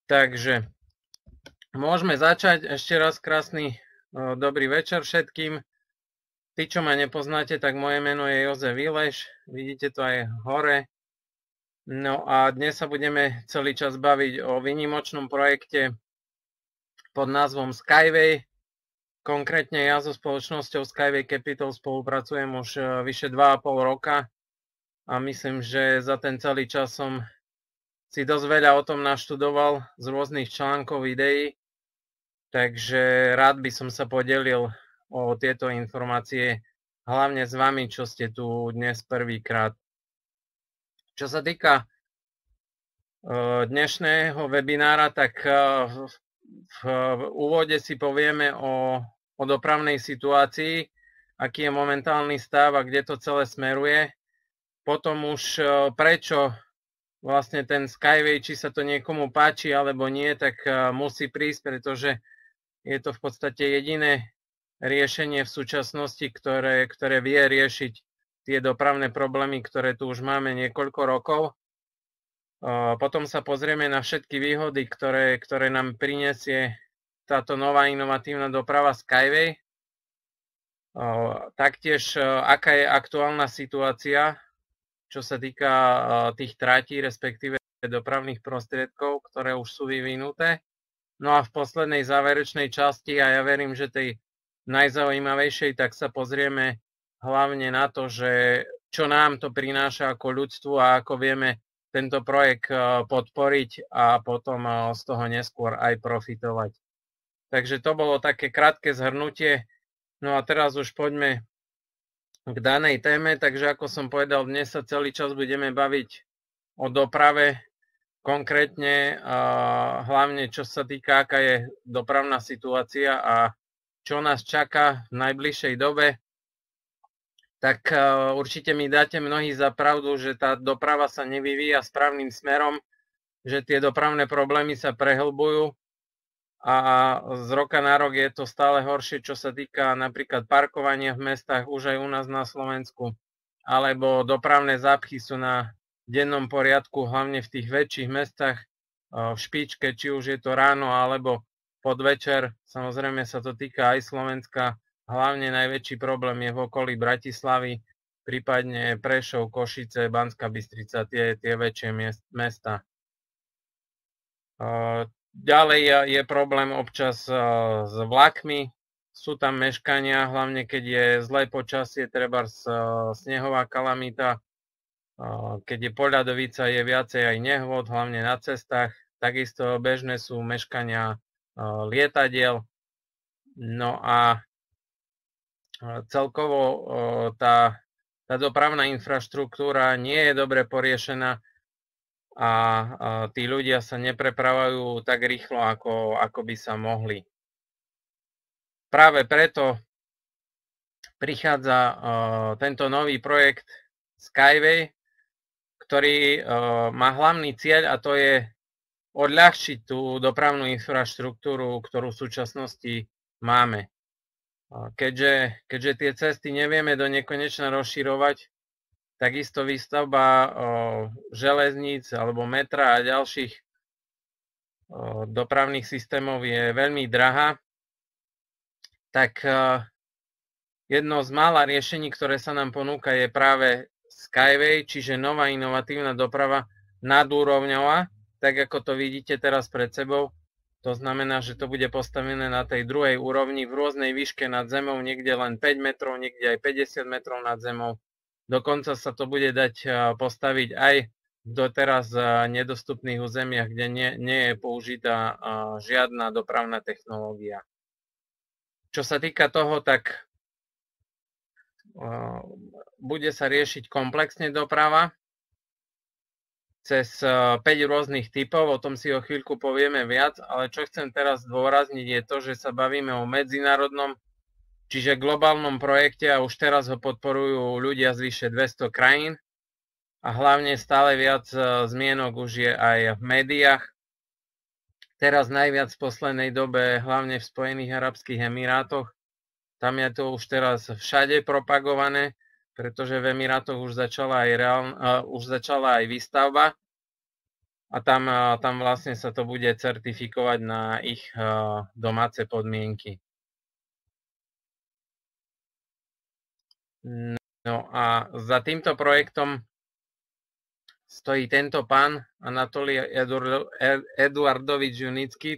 Takže môžeme začať. Ešte raz krásny dobrý večer všetkým. Tí, čo ma nepoznáte, tak moje meno je Jozef Vileš. Vidíte to aj hore. No a dnes sa budeme celý čas baviť o výnimočnom projekte pod názvom Skyway. Konkrétne ja so spoločnosťou Skyway Capital spolupracujem už vyše 2,5 roka a myslím, že za ten celý čas som si dosť veľa o tom naštudoval z rôznych článkov, videí, takže rád by som sa podelil o tieto informácie, hlavne s vami, čo ste tu dnes prvýkrát. Čo sa týka dnešného webinára, tak v úvode si povieme o dopravnej situácii, aký je momentálny stav a kde to celé smeruje. Potom už prečo vlastne ten Skyway, či sa to niekomu páči alebo nie, tak musí prísť, pretože je to v podstate jediné riešenie v súčasnosti, ktoré vie riešiť tie dopravné problémy, ktoré tu už máme niekoľko rokov. Potom sa pozrieme na všetky výhody, ktoré nám prinesie táto nová inovatívna doprava Skyway. Taktiež, aká je aktuálna situácia, čo sa týka tých tratí, respektíve dopravných prostriedkov, ktoré už sú vyvinuté. No a v poslednej záverečnej časti, a ja verím, že tej najzaujímavejšej, tak sa pozrieme hlavne na to, že čo nám to prináša ako ľudstvu a ako vieme tento projekt podporiť a potom z toho neskôr aj profitovať. Takže to bolo také krátke zhrnutie. No a teraz už poďme k danej téme, takže ako som povedal, dnes sa celý čas budeme baviť o doprave, konkrétne hlavne čo sa týka, aká je dopravná situácia a čo nás čaká v najbližšej dobe. Tak určite mi dáte mnohí za pravdu, že tá doprava sa nevyvíja správnym smerom, že tie dopravné problémy sa prehlbujú a z roka na rok je to stále horšie, čo sa týka napríklad parkovania v mestách, už aj u nás na Slovensku, alebo dopravné zápchy sú na dennom poriadku, hlavne v tých väčších mestách, v špičke, či už je to ráno alebo podvečer. Samozrejme sa to týka aj Slovenska, hlavne najväčší problém je v okolí Bratislavy, prípadne Prešov, Košice, Banská Bystrica, tie väčšie mesta. Ďalej je problém občas s vlakmi, sú tam meškania, hlavne keď je zlé počasie, trebárs snehová kalamita, keď je poľadovica, je viacej aj nehôd, hlavne na cestách, takisto bežné sú meškania lietadiel. No a celkovo tá dopravná infraštruktúra nie je dobre poriešená a tí ľudia sa neprepravajú tak rýchlo, ako by sa mohli. Práve preto prichádza tento nový projekt Skyway, ktorý má hlavný cieľ, a to je odľahčiť tú dopravnú infraštruktúru, ktorú v súčasnosti máme. Keďže tie cesty nevieme do nekonečna rozširovať, takisto výstavba železníc alebo metra a ďalších dopravných systémov je veľmi drahá, tak jedno z mála riešení, ktoré sa nám ponúka, je práve Skyway, čiže nová inovatívna doprava nadúrovňová, tak ako to vidíte teraz pred sebou. To znamená, že to bude postavené na tej druhej úrovni v rôznej výške nad zemou, niekde len 5 metrov, niekde aj 50 metrov nad zemou. Dokonca sa to bude dať postaviť aj v doteraz nedostupných územiach, kde nie je použitá žiadna dopravná technológia. Čo sa týka toho, tak bude sa riešiť komplexne doprava cez 5 rôznych typov, o tom si o chvíľku povieme viac, ale čo chcem teraz zdôrazniť je to, že sa bavíme o medzinárodnom, čiže globálnom projekte a už teraz ho podporujú ľudia z vyše 200 krajín a hlavne stále viac zmienok už je aj v médiách. Teraz najviac v poslednej dobe, hlavne v Spojených arabských emirátoch, tam je to už teraz všade propagované, pretože v Emirátoch už začala aj výstavba a tam vlastne sa to bude certifikovať na ich domáce podmienky. No a za týmto projektom stojí tento pán Anatolij Eduardovič Junický,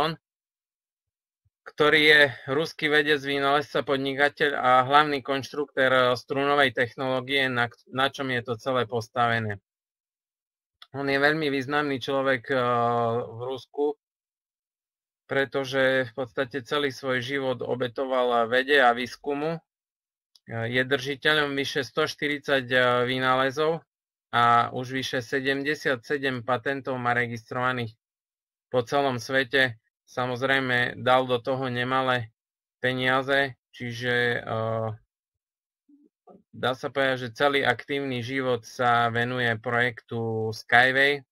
ktorý je ruský vedec, vynálezca, podnikateľ a hlavný konštruktér strunovej technológie, na čom je to celé postavené. On je veľmi významný človek v Rusku, pretože v podstate celý svoj život obetoval vede a výskumu. Je držiteľom vyše 140 vynálezov a už vyše 77 patentov má registrovaných po celom svete. Samozrejme, dal do toho nemalé peniaze, čiže dá sa povedať, že celý aktívny život sa venuje projektu Skyway.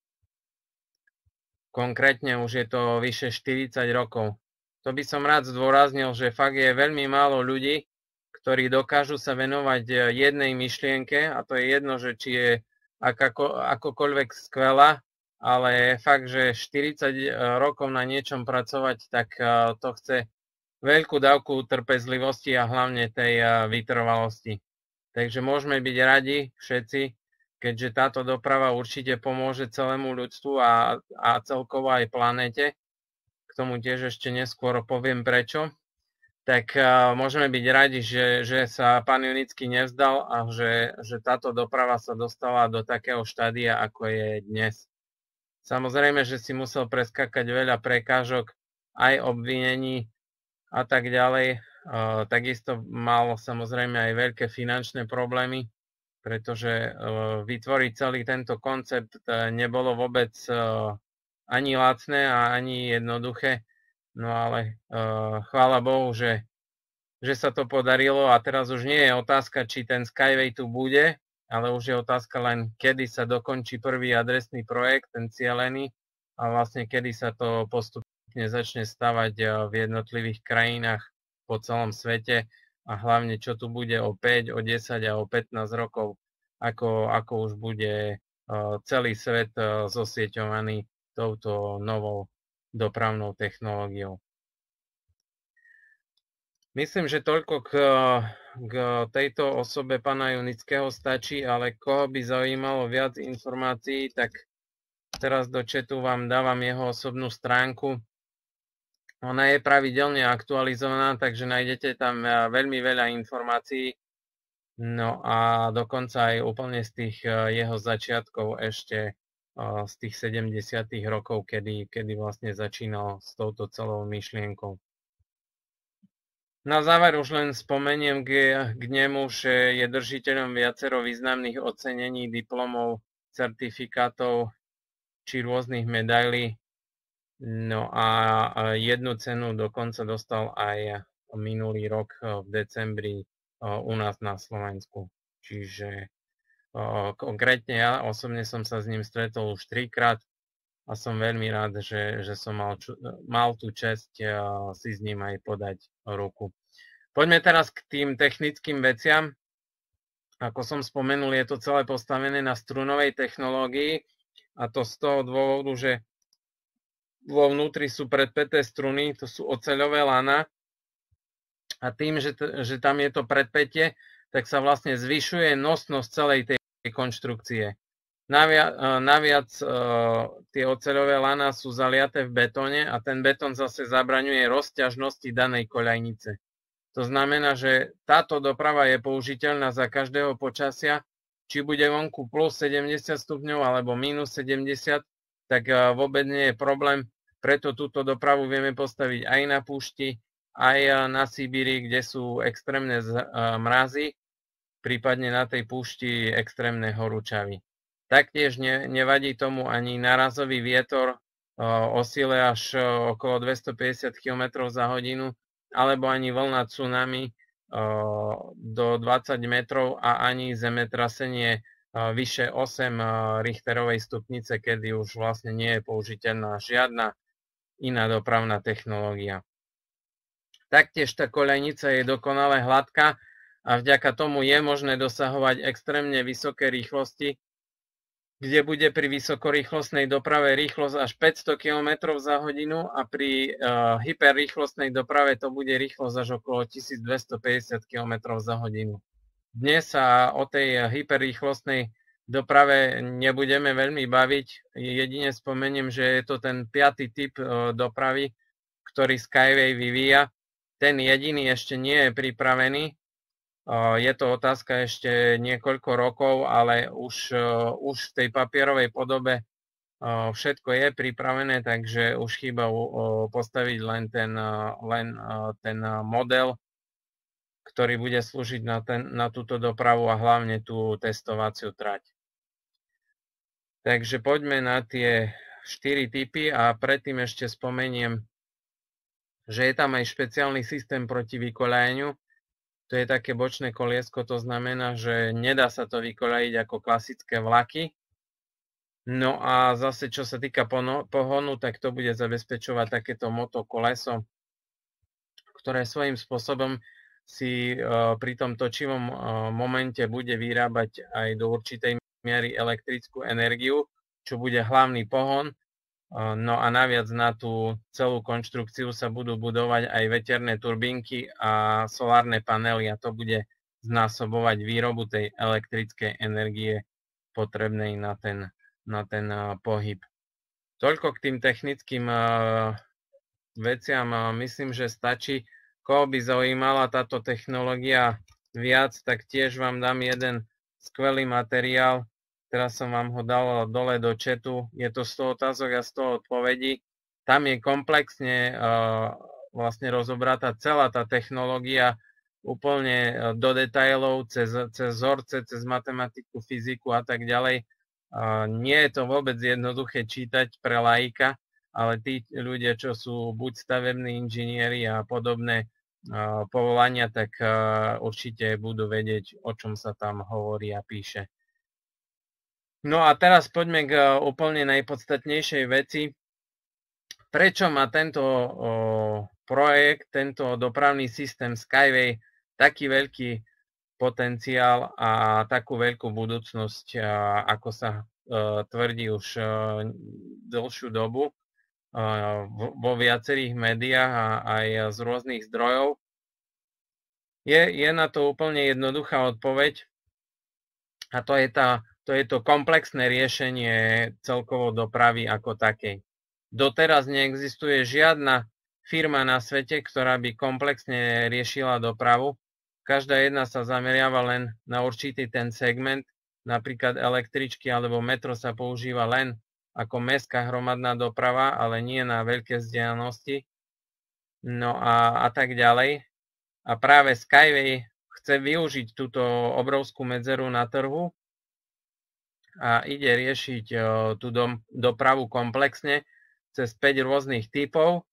Konkrétne už je to vyše 40 rokov. To by som rád zdôraznil, že fakt je veľmi málo ľudí, ktorí dokážu sa venovať jednej myšlienke, a to je jedno, že či je akokoľvek skvelá, ale fakt, že 40 rokov na niečom pracovať, tak to chce veľkú dávku trpezlivosti a hlavne tej vytrvalosti. Takže môžeme byť radi všetci, keďže táto doprava určite pomôže celému ľudstvu a celkovo aj planéte. K tomu tiež ešte neskôr poviem prečo. Tak môžeme byť radi, že sa pán Junický nevzdal a že táto doprava sa dostala do takého štádia, ako je dnes. Samozrejme, že si musel preskakať veľa prekážok, aj obvinení a tak ďalej. Takisto mal samozrejme aj veľké finančné problémy, pretože vytvoriť celý tento koncept nebolo vôbec ani lacné a ani jednoduché. No ale chvála Bohu, že sa to podarilo a teraz už nie je otázka, či ten Skyway tu bude, ale už je otázka len, kedy sa dokončí prvý adresný projekt, ten cielený, a vlastne kedy sa to postupne začne stavať v jednotlivých krajinách po celom svete a hlavne čo tu bude o 5, o 10 a o 15 rokov, ako už bude celý svet zosieťovaný touto novou dopravnou technológiou. Myslím, že toľko k tejto osobe pána Junického stačí, ale koho by zaujímalo viac informácií, tak teraz do chatu vám dávam jeho osobnú stránku. Ona je pravidelne aktualizovaná, takže nájdete tam veľmi veľa informácií. No a dokonca aj úplne z tých jeho začiatkov ešte z tých 70. rokov, kedy vlastne začínal s touto celou myšlienkou. Na záver už len spomeniem k nemu, že je držiteľom viacero významných ocenení, diplomov, certifikátov či rôznych medailí. No a jednu cenu dokonca dostal aj minulý rok v decembri u nás na Slovensku. Čiže konkrétne ja osobne som sa s ním stretol už 3-krát a som veľmi rád, že som mal tú česť si s ním aj podať ruku. Poďme teraz k tým technickým veciam. Ako som spomenul, je to celé postavené na strunovej technológii a to z toho dôvodu, že vo vnútri sú predpäté struny, to sú oceľové lana a tým, že tam je to predpätie, tak sa vlastne zvyšuje nosnosť celej tej konštrukcie. Naviac tie oceľové lana sú zaliaté v betóne a ten betón zase zabraňuje rozťažnosti danej koľajnice. To znamená, že táto doprava je použiteľná za každého počasia, či bude vonku plus 70 stupňov alebo minus 70, tak vôbec nie je problém. Preto túto dopravu vieme postaviť aj na púšti, aj na Sibíri, kde sú extrémne mrazy, prípadne na tej púšti extrémne horúčavy. Taktiež nevadí tomu ani nárazový vietor o sile až okolo 250 km za hodinu, alebo ani vlna tsunami do 20 metrov a ani zemetrasenie vyše 8 Richterovej stupnice, kedy už vlastne nie je použiteľná žiadna iná dopravná technológia. Taktiež tá koľajnica je dokonale hladká a vďaka tomu je možné dosahovať extrémne vysoké rýchlosti, kde bude pri vysokorýchlostnej doprave rýchlosť až 500 km za hodinu a pri hyperrýchlostnej doprave to bude rýchlosť až okolo 1250 km za hodinu. Dnes sa o tej hyperrýchlostnej doprave nebudeme veľmi baviť, jedine spomeniem, že je to ten 5. typ dopravy, ktorý Skyway vyvíja. Ten jediný ešte nie je pripravený. Je to otázka ešte niekoľko rokov, ale už v tej papierovej podobe všetko je pripravené, takže už chýba postaviť len ten model, ktorý bude slúžiť na túto dopravu a hlavne tú testovaciu trať. Takže poďme na tie 4 typy a predtým ešte spomeniem, že je tam aj špeciálny systém proti vykoľajeniu. To je také bočné koliesko, to znamená, že nedá sa to vykoľajiť ako klasické vlaky. No a zase, čo sa týka pohonu, tak to bude zabezpečovať takéto motokoleso, ktoré svojím spôsobom si pri tom točivom momente bude vyrábať aj do určitej miery elektrickú energiu, čo bude hlavný pohon. No a naviac na tú celú konštrukciu sa budú budovať aj veterné turbínky a solárne panely a to bude znásobovať výrobu tej elektrickej energie potrebnej na ten pohyb. Toľko k tým technickým veciam. Myslím, že stačí. Koho by zaujímala táto technológia viac, tak tiež vám dám jeden skvelý materiál. Teraz som vám ho dal dole do chatu. Je to 100 otázok a 100 odpovedí. Tam je komplexne vlastne rozobratá celá tá technológia úplne do detailov, cez vzorce, cez matematiku, fyziku a tak ďalej. Nie je to vôbec jednoduché čítať pre laika, ale tí ľudia, čo sú buď stavební inžinieri a podobné povolania, tak určite budú vedieť, o čom sa tam hovorí a píše. No a teraz poďme k úplne najpodstatnejšej veci. Prečo má tento projekt, tento dopravný systém Skyway taký veľký potenciál a takú veľkú budúcnosť, ako sa tvrdí už dlhšiu dobu vo viacerých médiách a aj z rôznych zdrojov? Je na to úplne jednoduchá odpoveď a to je to komplexné riešenie celkovo dopravy ako takej. Doteraz neexistuje žiadna firma na svete, ktorá by komplexne riešila dopravu. Každá jedna sa zameriava len na určitý ten segment, napríklad električky alebo metro sa používa len ako mestská hromadná doprava, ale nie na veľké vzdialenosti. No a tak ďalej. A práve Skyway chce využiť túto obrovskú medzeru na trhu a ide riešiť tú dopravu komplexne cez 5 rôznych typov.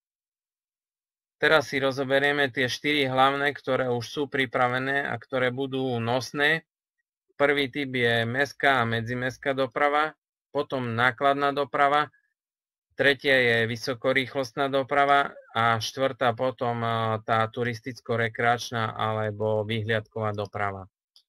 Teraz si rozoberieme tie 4 hlavné, ktoré už sú pripravené a ktoré budú nosné. Prvý typ je mestská a medzimestská doprava, potom nákladná doprava, tretia je vysokorýchlostná doprava a štvrtá potom tá turisticko-rekreačná alebo výhliadková doprava.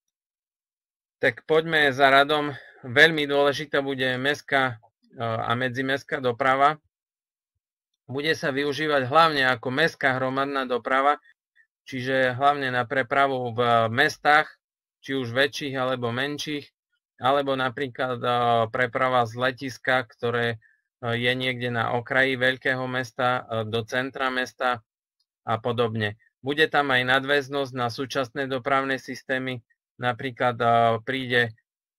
Tak poďme za radom. Veľmi dôležitá bude mestská a medzimestská doprava. Bude sa využívať hlavne ako mestská hromadná doprava, čiže hlavne na prepravu v mestách, či už väčších alebo menších, alebo napríklad preprava z letiska, ktoré je niekde na okraji veľkého mesta do centra mesta a podobne. Bude tam aj nadväznosť na súčasné dopravné systémy, napríklad príde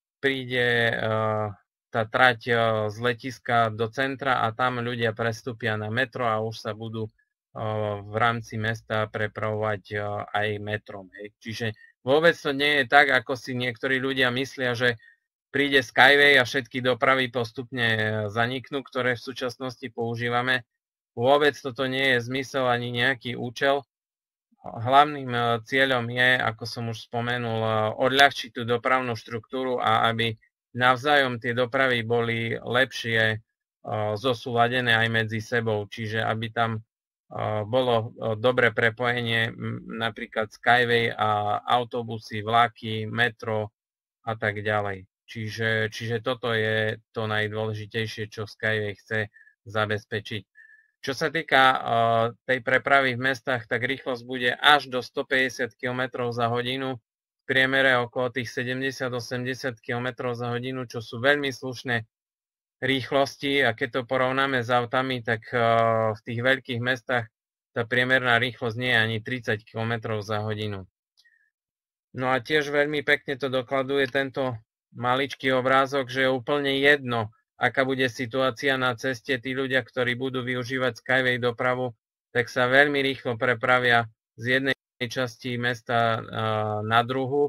tá trať z letiska do centra a tam ľudia prestúpia na metro a už sa budú v rámci mesta prepravovať aj metrom. Čiže vôbec to nie je tak, ako si niektorí ľudia myslia, že príde Skyway a všetky dopravy postupne zaniknú, ktoré v súčasnosti používame. Vôbec toto nie je zmysel ani nejaký účel. Hlavným cieľom je, ako som už spomenul, odľahčiť tú dopravnú štruktúru a aby navzájom tie dopravy boli lepšie zosúladené aj medzi sebou. Čiže aby tam bolo dobré prepojenie, napríklad Skyway a autobusy, vlaky, metro a tak ďalej. Čiže toto je to najdôležitejšie, čo Skyway chce zabezpečiť. Čo sa týka tej prepravy v mestách, tak rýchlosť bude až do 150 km za hodinu, v priemere okolo tých 70-80 km za hodinu, čo sú veľmi slušné rýchlosti, a keď to porovnáme s autami, tak v tých veľkých mestách tá priemerná rýchlosť nie je ani 30 km za hodinu. No a tiež veľmi pekne to dokladuje tento maličký obrázok, že je úplne jedno, aká bude situácia na ceste. Tí ľudia, ktorí budú využívať Skyway dopravu, tak sa veľmi rýchlo prepravia z jednej časti mesta na druhu.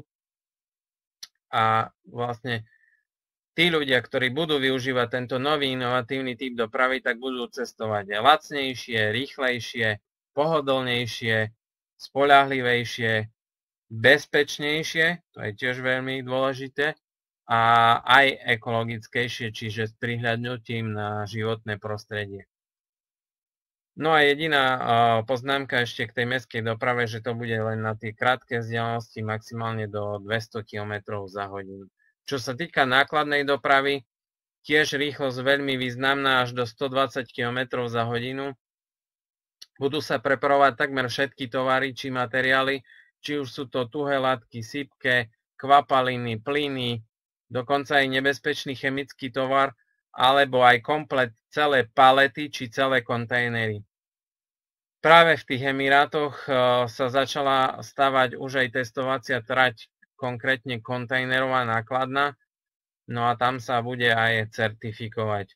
A vlastne tí ľudia, ktorí budú využívať tento nový inovatívny typ dopravy, tak budú cestovať lacnejšie, rýchlejšie, pohodlnejšie, spoľahlivejšie, bezpečnejšie, to je tiež veľmi dôležité, a aj ekologickejšie, čiže s prihľadnutím na životné prostredie. No a jediná poznámka ešte k tej mestskej doprave, že to bude len na tie krátke vzdialenosti, maximálne do 200 km za hodinu. Čo sa týka nákladnej dopravy, tiež rýchlosť veľmi významná, až do 120 km za hodinu. Budú sa prepravovať takmer všetky tovary či materiály, či už sú to tuhé látky, sypke, kvapaliny, plyny, dokonca aj nebezpečný chemický tovar, alebo aj komplet celé palety či celé kontajnery. Práve v tých Emirátoch sa začala stavať už aj testovacia trať, konkrétne kontajnerová nákladná, no a tam sa bude aj certifikovať.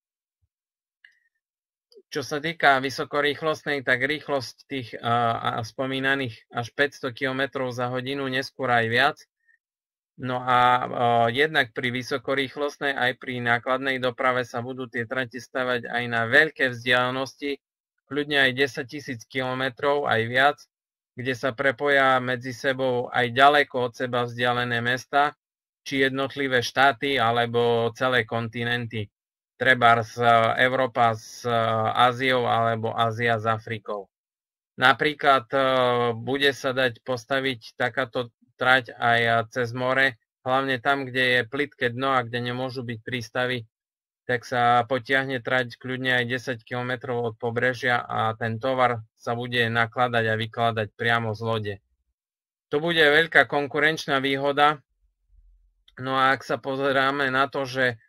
Čo sa týka vysokorýchlostnej, tak rýchlosť tých spomínaných až 500 km za hodinu, neskôr aj viac. No a jednak pri vysokorýchlostnej aj pri nákladnej doprave sa budú tie trati stavať aj na veľké vzdialenosti, kľudne aj 10 000 km, aj viac, kde sa prepoja medzi sebou aj ďaleko od seba vzdialené mesta, či jednotlivé štáty, alebo celé kontinenty. Trebárs Európa s Áziou alebo Ázia s Afrikou. Napríklad bude sa dať postaviť takáto trať aj cez more, hlavne tam, kde je plitké dno a kde nemôžu byť prístavy, tak sa potiahne trať kľudne aj 10 km od pobrežia a ten tovar sa bude nakladať a vykladať priamo z lode. To bude veľká konkurenčná výhoda. No a ak sa pozeráme na to, že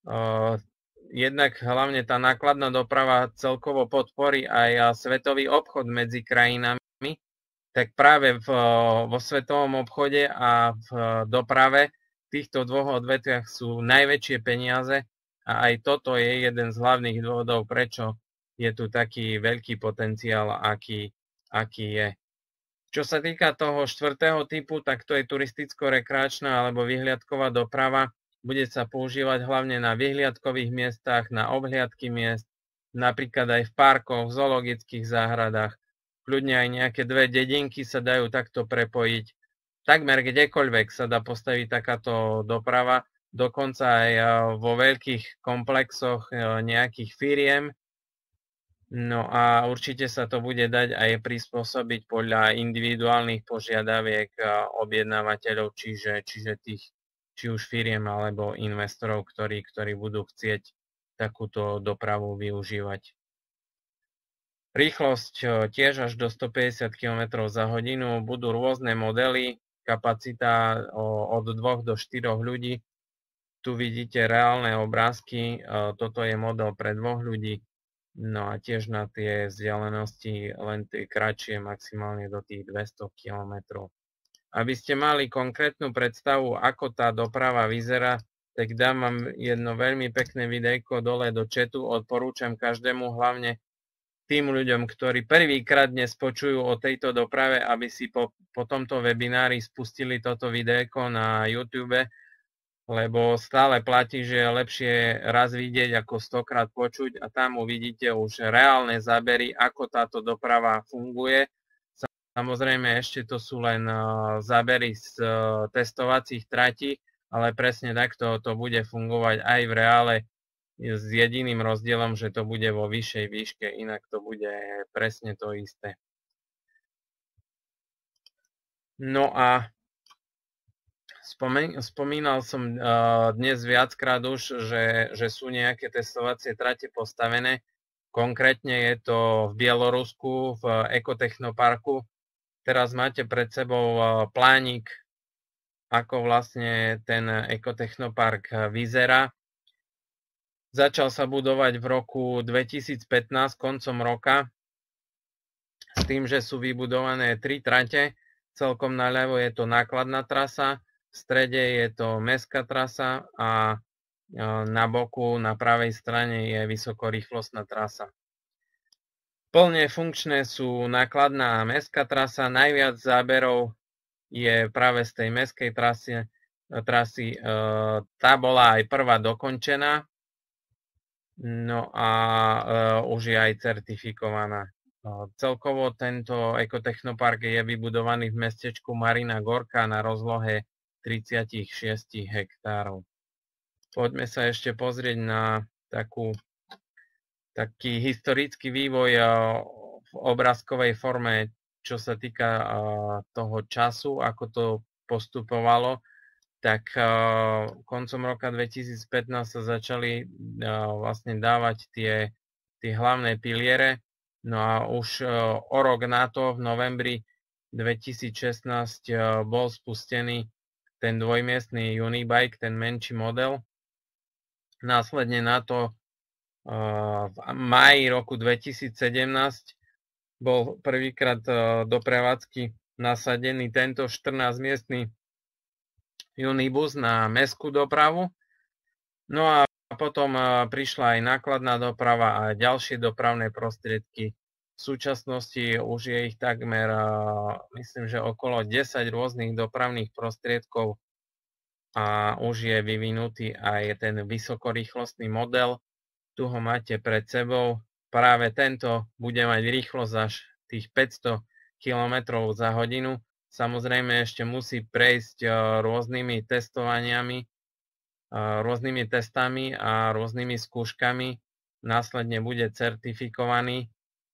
jednak hlavne tá nákladná doprava celkovo podporí aj svetový obchod medzi krajinami, tak práve vo svetovom obchode a v doprave v týchto dvoch odvetviach sú najväčšie peniaze a aj toto je jeden z hlavných dôvodov, prečo je tu taký veľký potenciál, aký je. Čo sa týka toho štvrtého typu, tak to je turisticko-rekreačná alebo vyhliadková doprava. Bude sa používať hlavne na vyhliadkových miestach, na obhliadky miest, napríklad aj v parkoch, v zoologických záhradách. Kľudne aj nejaké dve dedinky sa dajú takto prepojiť. Takmer kdekoľvek sa dá postaviť takáto doprava, dokonca aj vo veľkých komplexoch nejakých firiem. No a určite sa to bude dať aj prispôsobiť podľa individuálnych požiadaviek objednávateľov, čiže tých či už firiem alebo investorov, ktorí budú chcieť takúto dopravu využívať. Rýchlosť tiež až do 150 km za hodinu, budú rôzne modely, kapacita od 2 do 4 ľudí. Tu vidíte reálne obrázky, toto je model pre 2 ľudí, no a tiež na tie vzdialenosti len tie kratšie, maximálne do tých 200 km. Aby ste mali konkrétnu predstavu, ako tá doprava vyzerá, tak dám vám jedno veľmi pekné videjko dole do chatu. Odporúčam každému, hlavne tým ľuďom, ktorí prvýkrát dnes počujú o tejto doprave, aby si po tomto webinári spustili toto videjko na YouTube, lebo stále platí, že je lepšie raz vidieť ako 100-krát počuť a tam uvidíte už reálne zábery, ako táto doprava funguje. Samozrejme, ešte to sú len zábery z testovacích tratí, ale presne takto to bude fungovať aj v reále s jediným rozdielom, že to bude vo vyššej výške, inak to bude presne to isté. No a Spomínal som dnes viackrát už, že sú nejaké testovacie trate postavené. Konkrétne je to v Bielorusku, v Ekotechnoparku. Teraz máte pred sebou plánik, ako vlastne ten Ekotechnopark vyzerá. Začal sa budovať v roku 2015, koncom roka, s tým, že sú vybudované 3 trate. Celkom naľavo je to nákladná trasa, v strede je to mestská trasa a na boku, na pravej strane je vysokorýchlostná trasa. Plne funkčné sú nákladná a mestská trasa. Najviac záberov je práve z tej mestskej trasy. Tá bola aj prvá dokončená. No a už je aj certifikovaná. Celkovo tento ekotechnopark je vybudovaný v mestečku Marina Gorka na rozlohe 36 hektárov. Poďme sa ešte pozrieť na taký historický vývoj v obrázkovej forme, čo sa týka toho času, ako to postupovalo. Tak koncom roka 2015 sa začali vlastne dávať tie hlavné piliere. No a už o rok na to, v novembri 2016, bol spustený ten dvojmiestny Unibike, ten menší model. Následne na to v máji roku 2017 bol prvýkrát do prevádzky nasadený tento 14-miestny Unibus na mestskú dopravu. No a potom prišla aj nákladná doprava a ďalšie dopravné prostriedky. V súčasnosti už je ich takmer, myslím, že okolo 10 rôznych dopravných prostriedkov a už je vyvinutý aj ten vysokorýchlostný model. Tu ho máte pred sebou. Práve tento bude mať rýchlosť až tých 500 km za hodinu. Samozrejme ešte musí prejsť rôznymi testovaniami, rôznymi testami a rôznymi skúškami. Následne bude certifikovaný.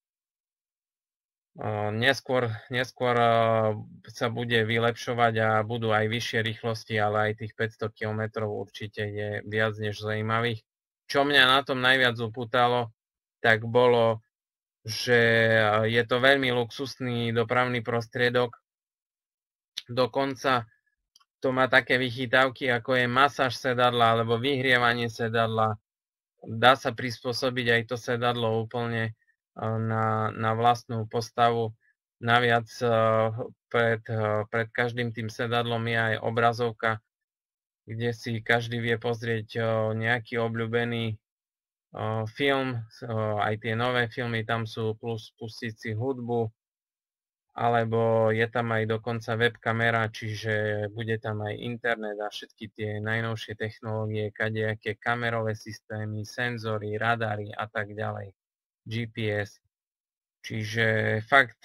Neskôr sa bude vylepšovať a budú aj vyššie rýchlosti, ale aj tých 500 km určite je viac než zaujímavých. Čo mňa na tom najviac upútalo, tak bolo, že je to veľmi luxusný dopravný prostriedok. Dokonca to má také vychytávky, ako je masáž sedadla alebo vyhrievanie sedadla. Dá sa prispôsobiť aj to sedadlo úplne na vlastnú postavu. Naviac pred každým tým sedadlom je aj obrazovka, kde si každý vie pozrieť nejaký obľúbený film. Aj tie nové filmy tam sú, plus pustiť si hudbu, alebo je tam aj dokonca webkamera, čiže bude tam aj internet a všetky tie najnovšie technológie, kadejaké kamerové systémy, senzory, radary a tak ďalej, GPS. Čiže fakt,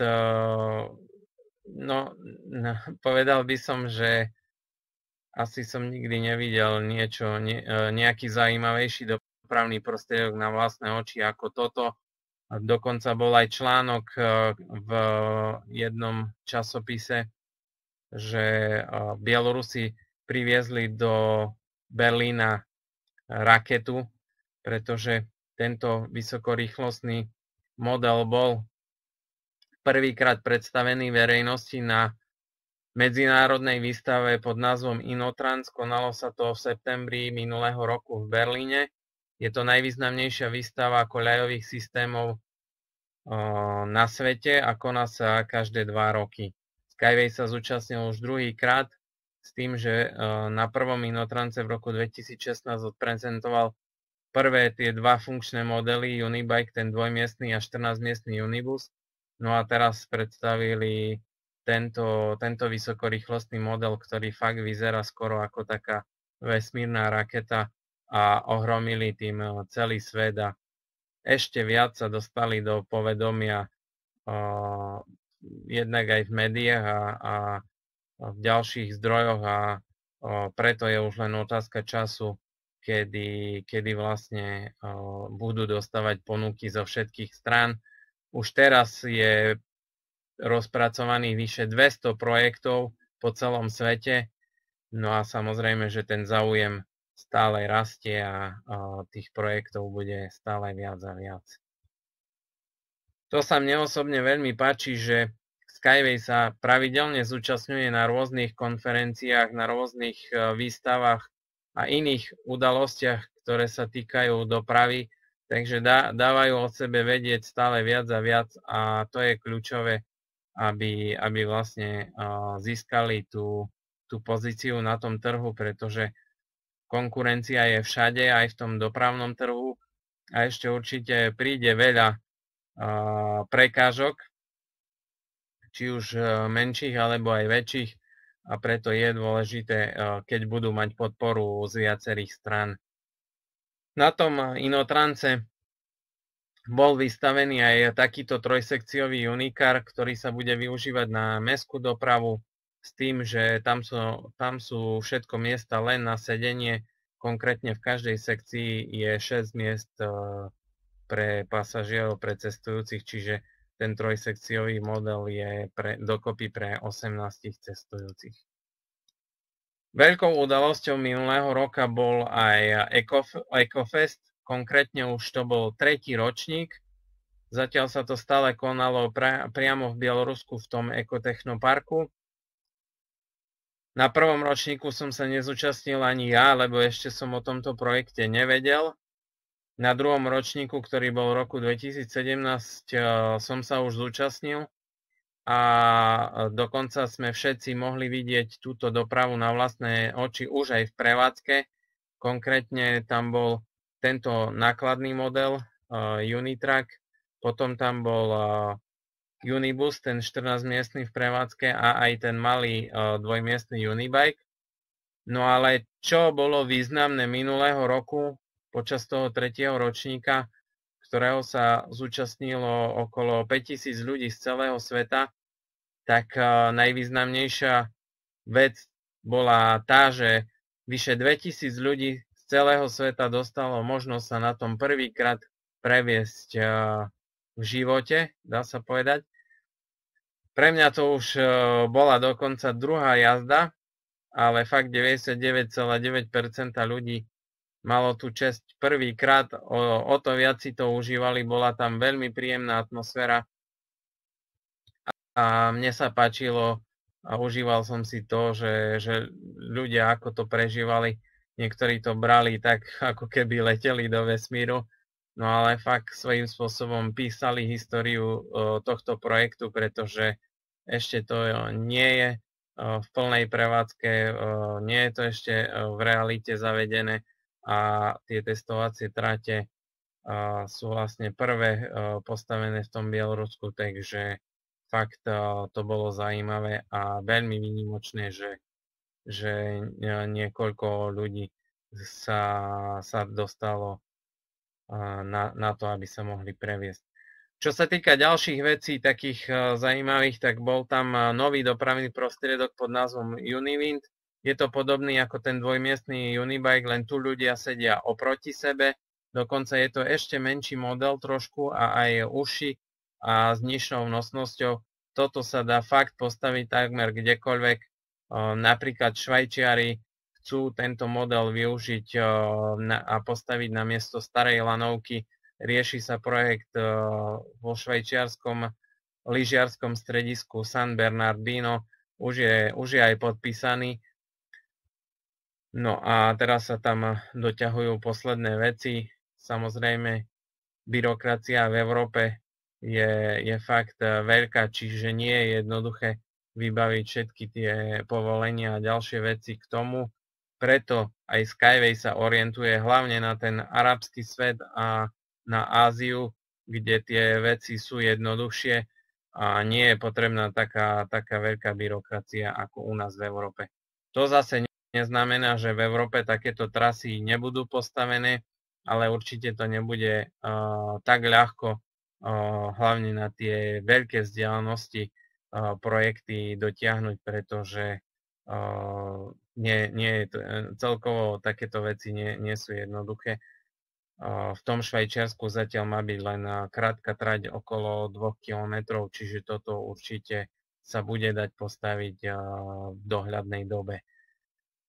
povedal by som, že asi som nikdy nevidel nejaký zaujímavejší dopravný prostriedok na vlastné oči ako toto. Dokonca bol aj článok v jednom časopise, že Bielorusi priviezli do Berlína raketu, pretože tento vysokorýchlostný model bol prvýkrát predstavený verejnosti na medzinárodnej výstave pod názvom Inotrans. Konalo sa to v septembri minulého roku v Berlíne. Je to najvýznamnejšia výstava koľajových systémov na svete a koná sa každé 2 roky. Skyway sa zúčastnil už druhýkrát s tým, že na prvom Inotrance v roku 2016 odprezentoval prvé tie 2 funkčné modely Unibike, ten dvojmiestny a 14-miestny Unibus. No a teraz predstavili tento vysokorýchlostný model, ktorý fakt vyzerá skoro ako taká vesmírna raketa a ohromili tým celý svet a ešte viac sa dostali do povedomia jednak aj v médiách a v ďalších zdrojoch a preto je už len otázka času, kedy vlastne budú dostávať ponuky zo všetkých strán. Už teraz je rozpracovaných vyše 200 projektov po celom svete No a samozrejme, že ten záujem stále rastie a tých projektov bude stále viac a viac. To sa mne osobne veľmi páči, že Skyway sa pravidelne zúčastňuje na rôznych konferenciách, na rôznych výstavách a iných udalostiach, ktoré sa týkajú dopravy, takže dávajú o sebe vedieť stále viac a viac a to je kľúčové, aby vlastne získali tú pozíciu na tom trhu, pretože konkurencia je všade, aj v tom dopravnom trhu a ešte určite príde veľa prekážok, či už menších alebo aj väčších, a preto je dôležité, keď budú mať podporu z viacerých strán. Na tom Inotrance bol vystavený aj takýto trojsekciový unikár, ktorý sa bude využívať na mestskú dopravu s tým, že tam sú všetko miesta len na sedenie. Konkrétne v každej sekcii je 6 miest pre pasažierov, pre cestujúcich, čiže ten trojsekciový model je dokopy pre 18 cestujúcich. Veľkou udalosťou minulého roka bol aj EcoFest, konkrétne už to bol 3. ročník. Zatiaľ sa to stále konalo priamo v Bielorusku v tom ekotechnoparku. Na prvom ročníku som sa nezúčastnil ani ja, lebo ešte som o tomto projekte nevedel. Na druhom ročníku, ktorý bol v roku 2017, som sa už zúčastnil a dokonca sme všetci mohli vidieť túto dopravu na vlastné oči už aj v prevádzke. Konkrétne tam bol tento nákladný model Unitrack, potom tam bol Unibus, ten 14-miestny v prevádzke a aj ten malý dvojmiestny Unibike. No ale čo bolo významné minulého roku, počas toho 3. ročníka, ktorého sa zúčastnilo okolo 5000 ľudí z celého sveta, tak najvýznamnejšia vec bola tá, že vyše 2000 ľudí z celého sveta dostalo možnosť sa na tom prvýkrát previesť v živote, dá sa povedať. Pre mňa to už bola dokonca druhá jazda, ale fakt 99,9% ľudí malo tú česť prvýkrát, o to viac si to užívali, bola tam veľmi príjemná atmosféra a mne sa páčilo a užíval som si to, že ľudia ako to prežívali, niektorí to brali tak, ako keby leteli do vesmíru, no ale fakt svojím spôsobom písali históriu tohto projektu, pretože ešte to nie je v plnej prevádzke, nie je to ešte v realite zavedené a tie testovacie trate sú vlastne prvé postavené v tom Bielorusku, takže fakt to bolo zaujímavé a veľmi výnimočné, že niekoľko ľudí sa dostalo na to, aby sa mohli previesť. Čo sa týka ďalších vecí, takých zaujímavých, tak bol tam nový dopravný prostriedok pod názvom Uniwind. Je to podobný ako ten dvojmiestny Unibike, len tu ľudia sedia oproti sebe. Dokonca je to ešte menší model trošku a aj uši a s nižšou nosnosťou. Toto sa dá fakt postaviť takmer kdekoľvek. Napríklad Švajčiari chcú tento model využiť a postaviť na miesto starej lanovky. Rieši sa projekt vo švajčiarskom lyžiarskom stredisku San Bernardino. Už je aj podpísaný. No a teraz sa tam doťahujú posledné veci. Samozrejme, byrokracia v Európe je fakt veľká, čiže nie je jednoduché vybaviť všetky tie povolenia a ďalšie veci k tomu. Preto aj Skyway sa orientuje hlavne na ten arabský svet a na Áziu, kde tie veci sú jednoduchšie a nie je potrebná taká veľká byrokracia ako u nás v Európe. To zase neznamená, že v Európe takéto trasy nebudú postavené, ale určite to nebude tak ľahko, hlavne na tie veľké vzdialenosti projekty dotiahnuť, pretože celkovo takéto veci nie sú jednoduché. V tom Švajčiarsku zatiaľ má byť len krátka trať okolo 2 km, čiže toto určite sa bude dať postaviť v dohľadnej dobe.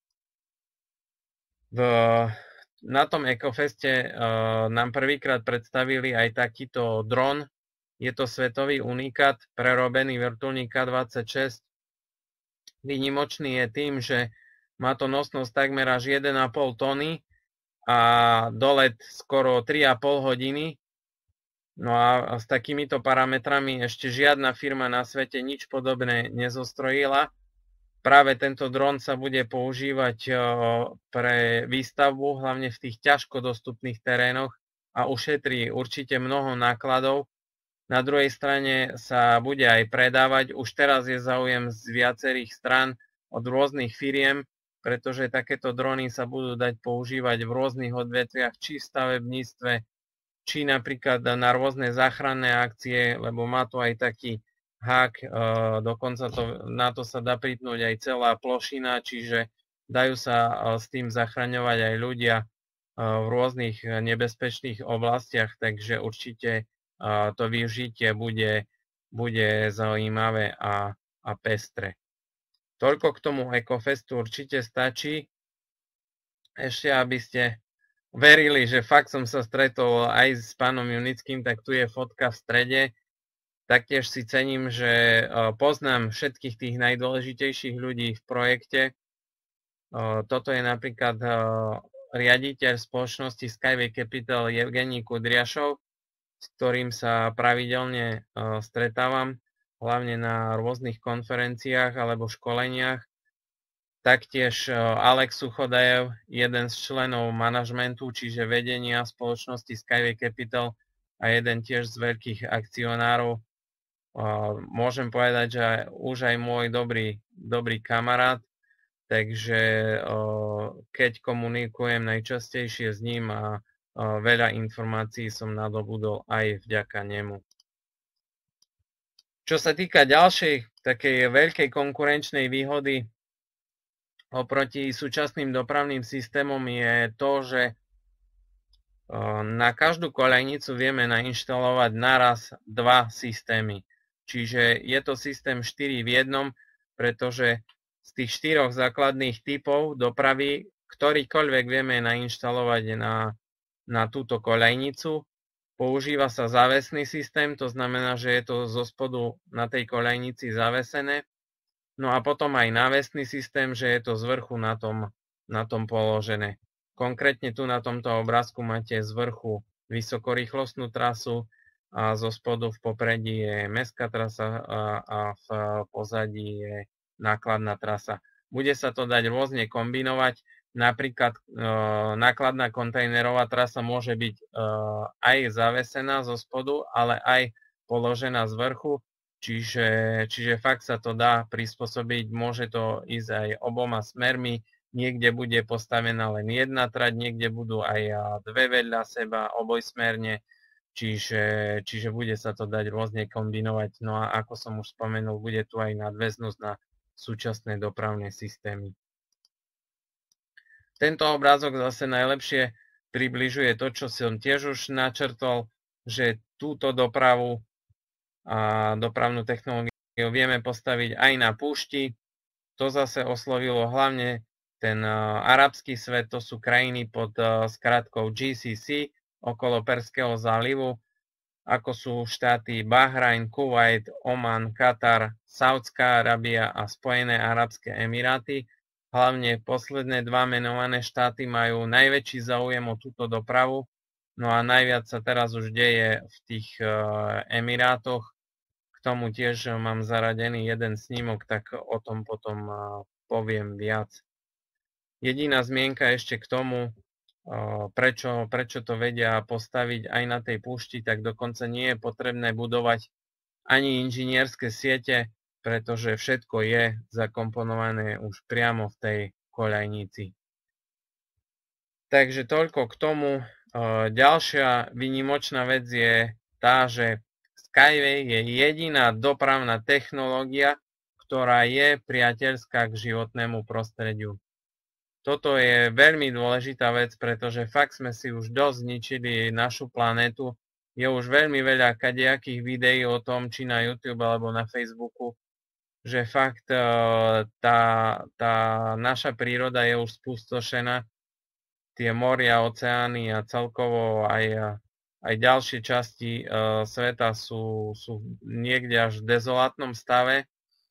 Na tom Ecofeste nám prvýkrát predstavili aj takýto dron. Je to svetový unikát, prerobený vrtuľník K-26. Výnimočný je tým, že má to nosnosť takmer až 1,5 tony a dolet skoro 3,5 hodiny. No a s takýmito parametrami ešte žiadna firma na svete nič podobné nezostrojila. Práve tento dron sa bude používať pre výstavbu, hlavne v tých ťažko dostupných terénoch a ušetrí určite mnoho nákladov. Na druhej strane sa bude aj predávať. Už teraz je záujem z viacerých strán od rôznych firiem, pretože takéto drony sa budú dať používať v rôznych odvetviach, či v stavebníctve, či napríklad na rôzne záchranné akcie, lebo má tu aj taký hák, dokonca na to sa dá pripnúť aj celá plošina, čiže dajú sa s tým zachraňovať aj ľudia v rôznych nebezpečných oblastiach, takže určite to využitie bude zaujímavé a pestré. Toľko k tomu Ecofestu určite stačí. Ešte aby ste verili, že fakt som sa stretol aj s pánom Junickým, tak tu je fotka v strede. Taktiež si cením, že poznám všetkých tých najdôležitejších ľudí v projekte. Toto je napríklad riaditeľ spoločnosti Skyway Capital Evgenij Kudriašov, s ktorým sa pravidelne stretávam, hlavne na rôznych konferenciách alebo školeniach. Taktiež Alex Suchodajev, jeden z členov manažmentu, čiže vedenia spoločnosti Skyway Capital a jeden tiež z veľkých akcionárov. Môžem povedať, že už aj môj dobrý kamarát, takže keď komunikujem najčastejšie s ním a veľa informácií som nadobudol aj vďaka nemu. Čo sa týka ďalšej takej veľkej konkurenčnej výhody oproti súčasným dopravným systémom je to, že na každú koľajnicu vieme nainštalovať naraz dva systémy. Čiže je to systém 4 v jednom, pretože z tých 4 základných typov dopravy ktorýkoľvek vieme nainštalovať na túto koľajnicu. Používa sa závesný systém, to znamená, že je to zo spodu na tej koľajnici zavesené. No a potom aj návesný systém, že je to z vrchu na tom položené. Konkrétne tu na tomto obrázku máte z vrchu vysokorýchlostnú trasu a zo spodu v popredí je mestská trasa a v pozadí je nákladná trasa. Bude sa to dať rôzne kombinovať. Napríklad nákladná kontajnerová trasa môže byť aj zavesená zo spodu, ale aj položená z vrchu. Čiže fakt sa to dá prispôsobiť, môže to ísť aj oboma smermi, niekde bude postavená len jedna trať, niekde budú aj dve vedľa seba, obojsmerne, čiže bude sa to dať rôzne kombinovať. No a ako som už spomenul, bude tu aj nadväznosť na súčasné dopravné systémy. Tento obrázok zase najlepšie približuje to, čo som tiež už načrtol, že túto dopravu a dopravnú technológiu vieme postaviť aj na púšti. To zase oslovilo hlavne ten arabský svet, to sú krajiny pod skratkou GCC okolo Perského zálivu, ako sú štáty Bahrajn, Kuvajt, Oman, Katar, Saudská Arábia a Spojené arabské emiráty. Hlavne posledné dva menované štáty majú najväčší záujem o túto dopravu, no a najviac sa teraz už deje v tých Emirátoch. K tomu tiež mám zaradený jeden snímok, tak o tom potom poviem viac. Jediná zmienka ešte k tomu, prečo to vedia postaviť aj na tej púšti, tak dokonca nie je potrebné budovať ani inžinierské siete, pretože všetko je zakomponované už priamo v tej koľajnici. Takže toľko k tomu. Ďalšia výnimočná vec je tá, že Skyway je jediná dopravná technológia, ktorá je priateľská k životnému prostrediu. Toto je veľmi dôležitá vec, pretože fakt sme si už dosť zničili našu planétu. Je už veľmi veľa kadejakých videí o tom, či na YouTube alebo na Facebooku, že fakt tá naša príroda je už spustošená tie moria, oceány a celkovo aj ďalšie časti sveta sú niekde až v dezolátnom stave.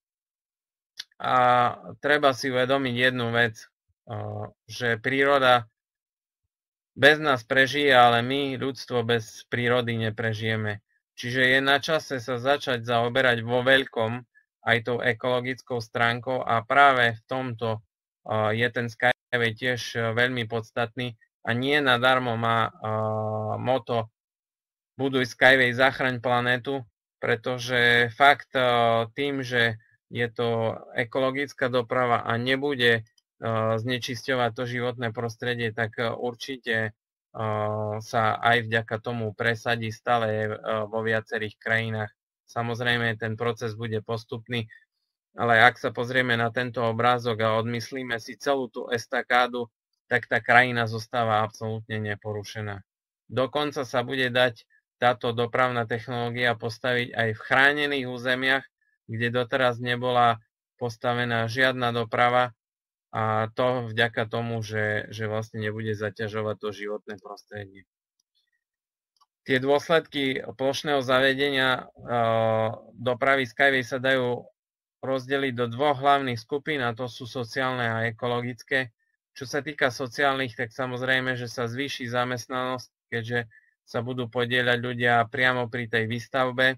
A treba si uvedomiť jednu vec, že príroda bez nás prežije, ale my, ľudstvo, bez prírody neprežijeme. Čiže je na čase sa začať zaoberať vo veľkom aj tou ekologickou stránkou a práve v tomto je ten Skyway tiež veľmi podstatný a nie nadarmo má motto Buduj Skyway, zachraň planetu, pretože fakt tým, že je to ekologická doprava a nebude znečisťovať to životné prostredie, tak určite sa aj vďaka tomu presadí stále vo viacerých krajinách. Samozrejme, ten proces bude postupný, ale ak sa pozrieme na tento obrázok a odmyslíme si celú tú estakádu, tak tá krajina zostáva absolútne neporušená. Dokonca sa bude dať táto dopravná technológia postaviť aj v chránených územiach, kde doteraz nebola postavená žiadna doprava, a to vďaka tomu, že vlastne nebude zaťažovať to životné prostredie. Tie dôsledky plošného zavedenia dopravy Skyway sa dajú rozdeliť do dvoch hlavných skupín, a to sú sociálne a ekologické. Čo sa týka sociálnych, tak samozrejme, že sa zvýši zamestnanosť, keďže sa budú podieľať ľudia priamo pri tej výstavbe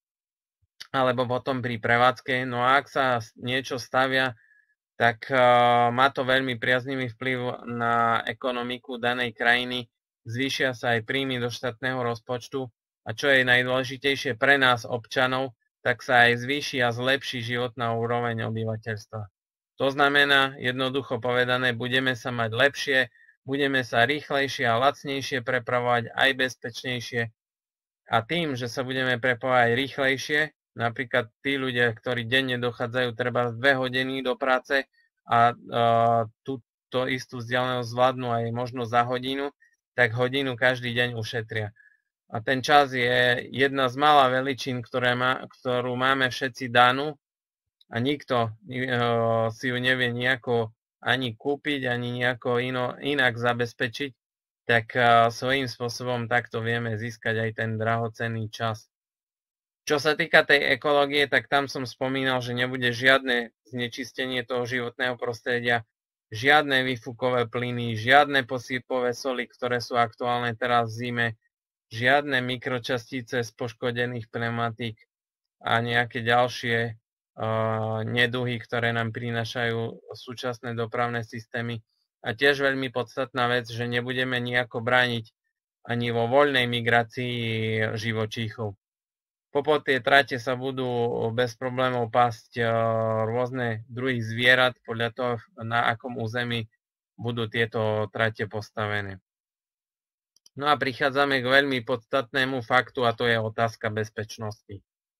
alebo potom pri prevádzke. No a ak sa niečo stavia, tak má to veľmi priaznivý vplyv na ekonomiku danej krajiny, zvýšia sa aj príjmy do štátneho rozpočtu a čo je najdôležitejšie pre nás, občanov, tak sa aj zvýši a zlepší životná úroveň obyvateľstva. To znamená, jednoducho povedané, budeme sa mať lepšie, budeme sa rýchlejšie a lacnejšie prepravovať, aj bezpečnejšie. A tým, že sa budeme prepravovať rýchlejšie, napríklad tí ľudia, ktorí denne dochádzajú treba 2 hodiny do práce a túto istú vzdialenosť zvládnu aj možno za hodinu, tak hodinu každý deň ušetria. A ten čas je jedna z mála veličín, ktorú máme všetci danú a nikto si ju nevie nejako ani kúpiť, ani nejako inak zabezpečiť, tak svojím spôsobom takto vieme získať aj ten drahocenný čas. Čo sa týka tej ekológie, tak tam som spomínal, že nebude žiadne znečistenie toho životného prostredia, žiadne výfukové plyny, žiadne posýpové soli, ktoré sú aktuálne teraz v zime, žiadne mikročastice z poškodených pneumatík a nejaké ďalšie neduhy, ktoré nám prinášajú súčasné dopravné systémy. A tiež veľmi podstatná vec, že nebudeme nejako brániť ani vo voľnej migrácii živočíchov. Popod tie trate sa budú bez problémov pásť rôzne druhy zvierat podľa toho, na akom území budú tieto trate postavené. No a prichádzame k veľmi podstatnému faktu, a to je otázka bezpečnosti.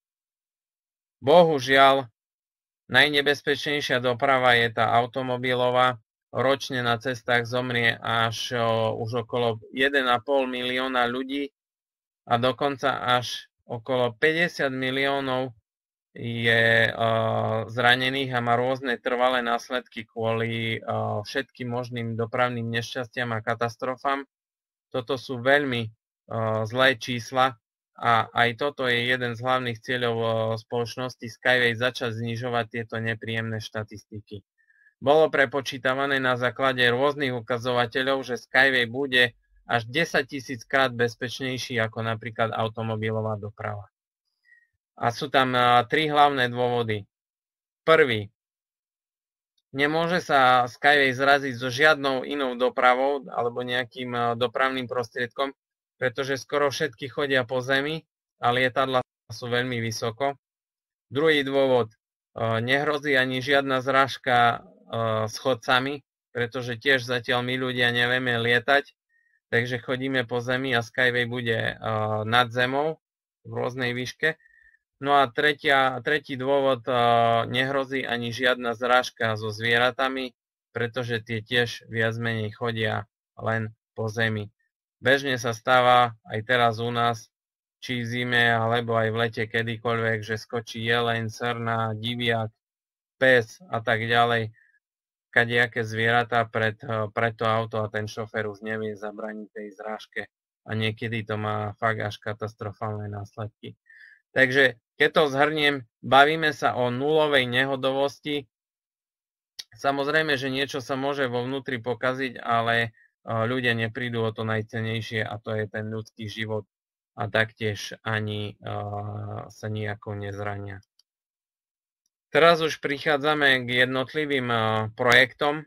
Bohužiaľ, najnebezpečnejšia doprava je tá automobilová. Ročne na cestách zomrie až už okolo 1,5 milióna ľudí a dokonca až okolo 50 miliónov je zranených a má rôzne trvalé následky kvôli všetkým možným dopravným nešťastiam a katastrofám. Toto sú veľmi zlé čísla a aj toto je jeden z hlavných cieľov spoločnosti Skyway začať znižovať tieto nepríjemné štatistiky. Bolo prepočítavané na základe rôznych ukazovateľov, že Skyway bude až 10 000 krát bezpečnejší ako napríklad automobilová doprava. A sú tam 3 hlavné dôvody. Prvý, nemôže sa Skyway zraziť so žiadnou inou dopravou alebo nejakým dopravným prostriedkom, pretože skoro všetky chodia po zemi a lietadlá sú veľmi vysoko. Druhý dôvod, nehrozí ani žiadna zrážka s chodcami, pretože tiež zatiaľ my ľudia nevieme lietať, takže chodíme po zemi a Skyway bude nad zemou v rôznej výške. No a tretí dôvod, nehrozí ani žiadna zrážka so zvieratami, pretože tie tiež viac menej chodia len po zemi. Bežne sa stáva aj teraz u nás, či v zime alebo aj v lete kedykoľvek, že skočí jeleň, srna, diviak, pes a tak ďalej. kadejaké zvieratá pred to auto a ten šofér už nevie zabrániť tej zrážke a niekedy to má fakt až katastrofálne následky. Takže keď to zhrniem, bavíme sa o nulovej nehodovosti. Samozrejme, že niečo sa môže vo vnútri pokaziť, ale ľudia neprídu o to najcennejšie a to je ten ľudský život a taktiež ani sa nejako nezrania. Teraz už prichádzame k jednotlivým projektom.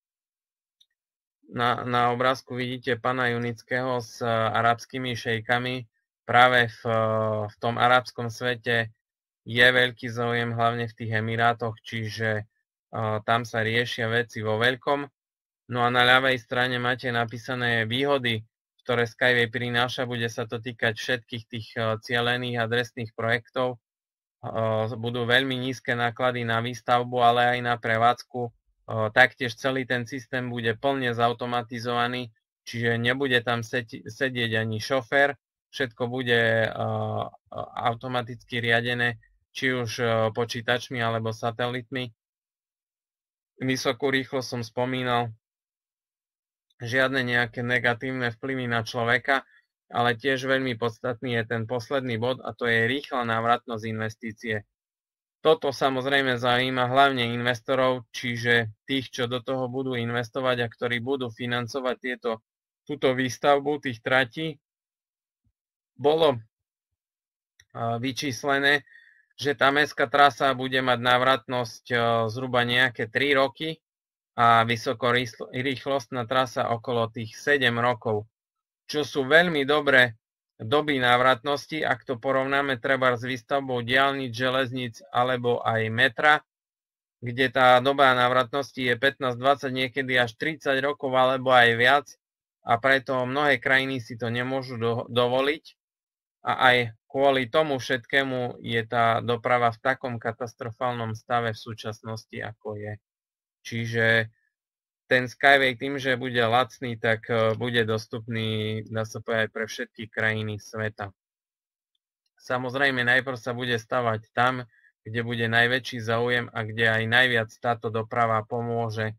Na obrázku vidíte pána Junického s arabskými šejkami. Práve v tom arabskom svete je veľký záujem hlavne v tých Emirátoch, čiže tam sa riešia veci vo veľkom. No a na ľavej strane máte napísané výhody, ktoré Skyway prináša. Bude sa to týkať všetkých tých cielených adresných projektov. Budú veľmi nízke náklady na výstavbu, ale aj na prevádzku. Taktiež celý ten systém bude plne zautomatizovaný, čiže nebude tam sedieť ani šofér. Všetko bude automaticky riadené, či už počítačmi alebo satelitmi. Vysokú rýchlosť som spomínal. Žiadne nejaké negatívne vplyvy na človeka, ale tiež veľmi podstatný je ten posledný bod a to je rýchla návratnosť investície. Toto samozrejme zaujíma hlavne investorov, čiže tých, čo do toho budú investovať a ktorí budú financovať túto výstavbu tých tratí. Bolo vyčíslené, že tá mestská trasa bude mať návratnosť zhruba nejaké 3 roky a vysokorýchlostná trasa okolo tých 7 rokov, čo sú veľmi dobré doby návratnosti, ak to porovnáme treba s výstavbou diaľnic, železníc alebo aj metra, kde tá doba návratnosti je 15, 20, niekedy až 30 rokov alebo aj viac a preto mnohé krajiny si to nemôžu dovoliť a aj kvôli tomu všetkému je tá doprava v takom katastrofálnom stave v súčasnosti, ako je. Čiže ten Skyway tým, že bude lacný, tak bude dostupný, dá sa povedať, pre všetky krajiny sveta. Samozrejme, najprv sa bude stavať tam, kde bude najväčší záujem a kde aj najviac táto doprava pomôže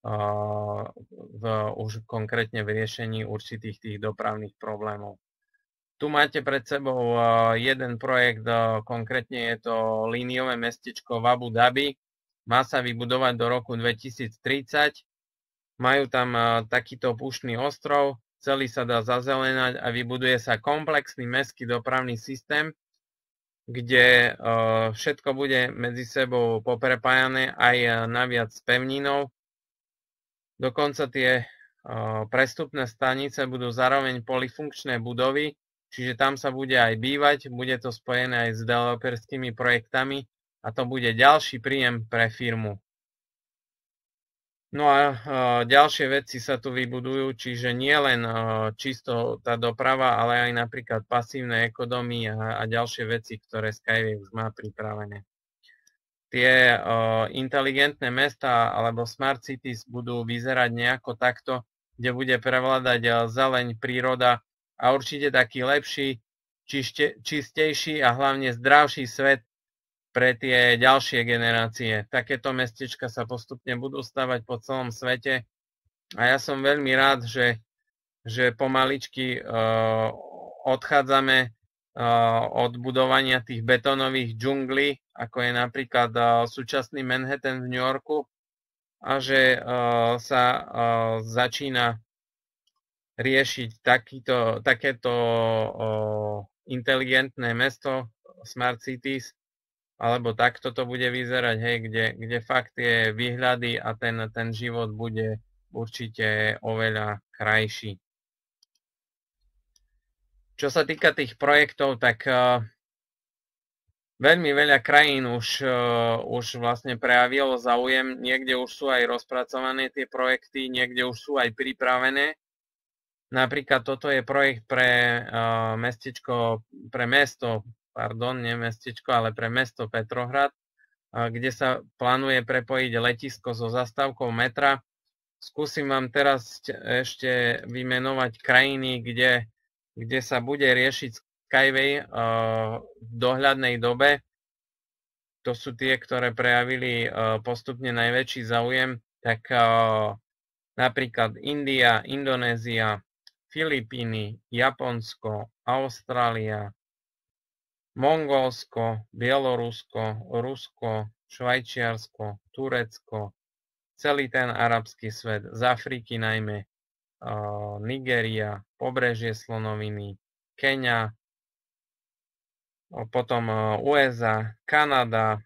už konkrétne v riešení určitých tých dopravných problémov. Tu máte pred sebou jeden projekt, konkrétne je to líniové mestečko v Abu Dhabi. Má sa vybudovať do roku 2030. Majú tam takýto púštny ostrov, celý sa dá zazelenať a vybuduje sa komplexný mestský dopravný systém, kde všetko bude medzi sebou poprepájané aj naviac s pevninou. Dokonca tie prestupné stanice budú zároveň polyfunkčné budovy, čiže tam sa bude aj bývať, bude to spojené aj s developerskými projektami a to bude ďalší príjem pre firmu. No a ďalšie veci sa tu vybudujú, čiže nie len čisto tá doprava, ale aj napríklad pasívne ekodomy a ďalšie veci, ktoré Skyway už má pripravené. Tie inteligentné mestá alebo smart cities budú vyzerať nejako takto, kde bude prevládať zeleň, príroda a určite taký lepší, čistejší a hlavne zdravší svet pre tie ďalšie generácie. Takéto mestečka sa postupne budú stavať po celom svete a ja som veľmi rád, že pomaličky odchádzame od budovania tých betónových džunglí, ako je napríklad súčasný Manhattan v New Yorku, a že sa začína riešiť takéto inteligentné mesto, smart cities, alebo takto to bude vyzerať, hej, kde fakt tie výhľady a ten život bude určite oveľa krajší. Čo sa týka tých projektov, tak veľmi veľa krajín už vlastne prejavilo záujem, niekde už sú aj rozpracované tie projekty, niekde už sú aj pripravené. Napríklad toto je projekt pre mesto Petrohrad, kde sa plánuje prepojiť letisko so zastávkou metra. Skúsim vám teraz ešte vymenovať krajiny, kde sa bude riešiť Skyway v dohľadnej dobe. To sú tie, ktoré prejavili postupne najväčší záujem. tak napríklad India, Indonézia, Filipíny, Japonsko, Austrália, Mongolsko, Bielorusko, Rusko, Švajčiarsko, Turecko, celý ten arabský svet, z Afriky najmä, Nigéria, pobrežie Slonoviny, Keňa, potom USA, Kanada,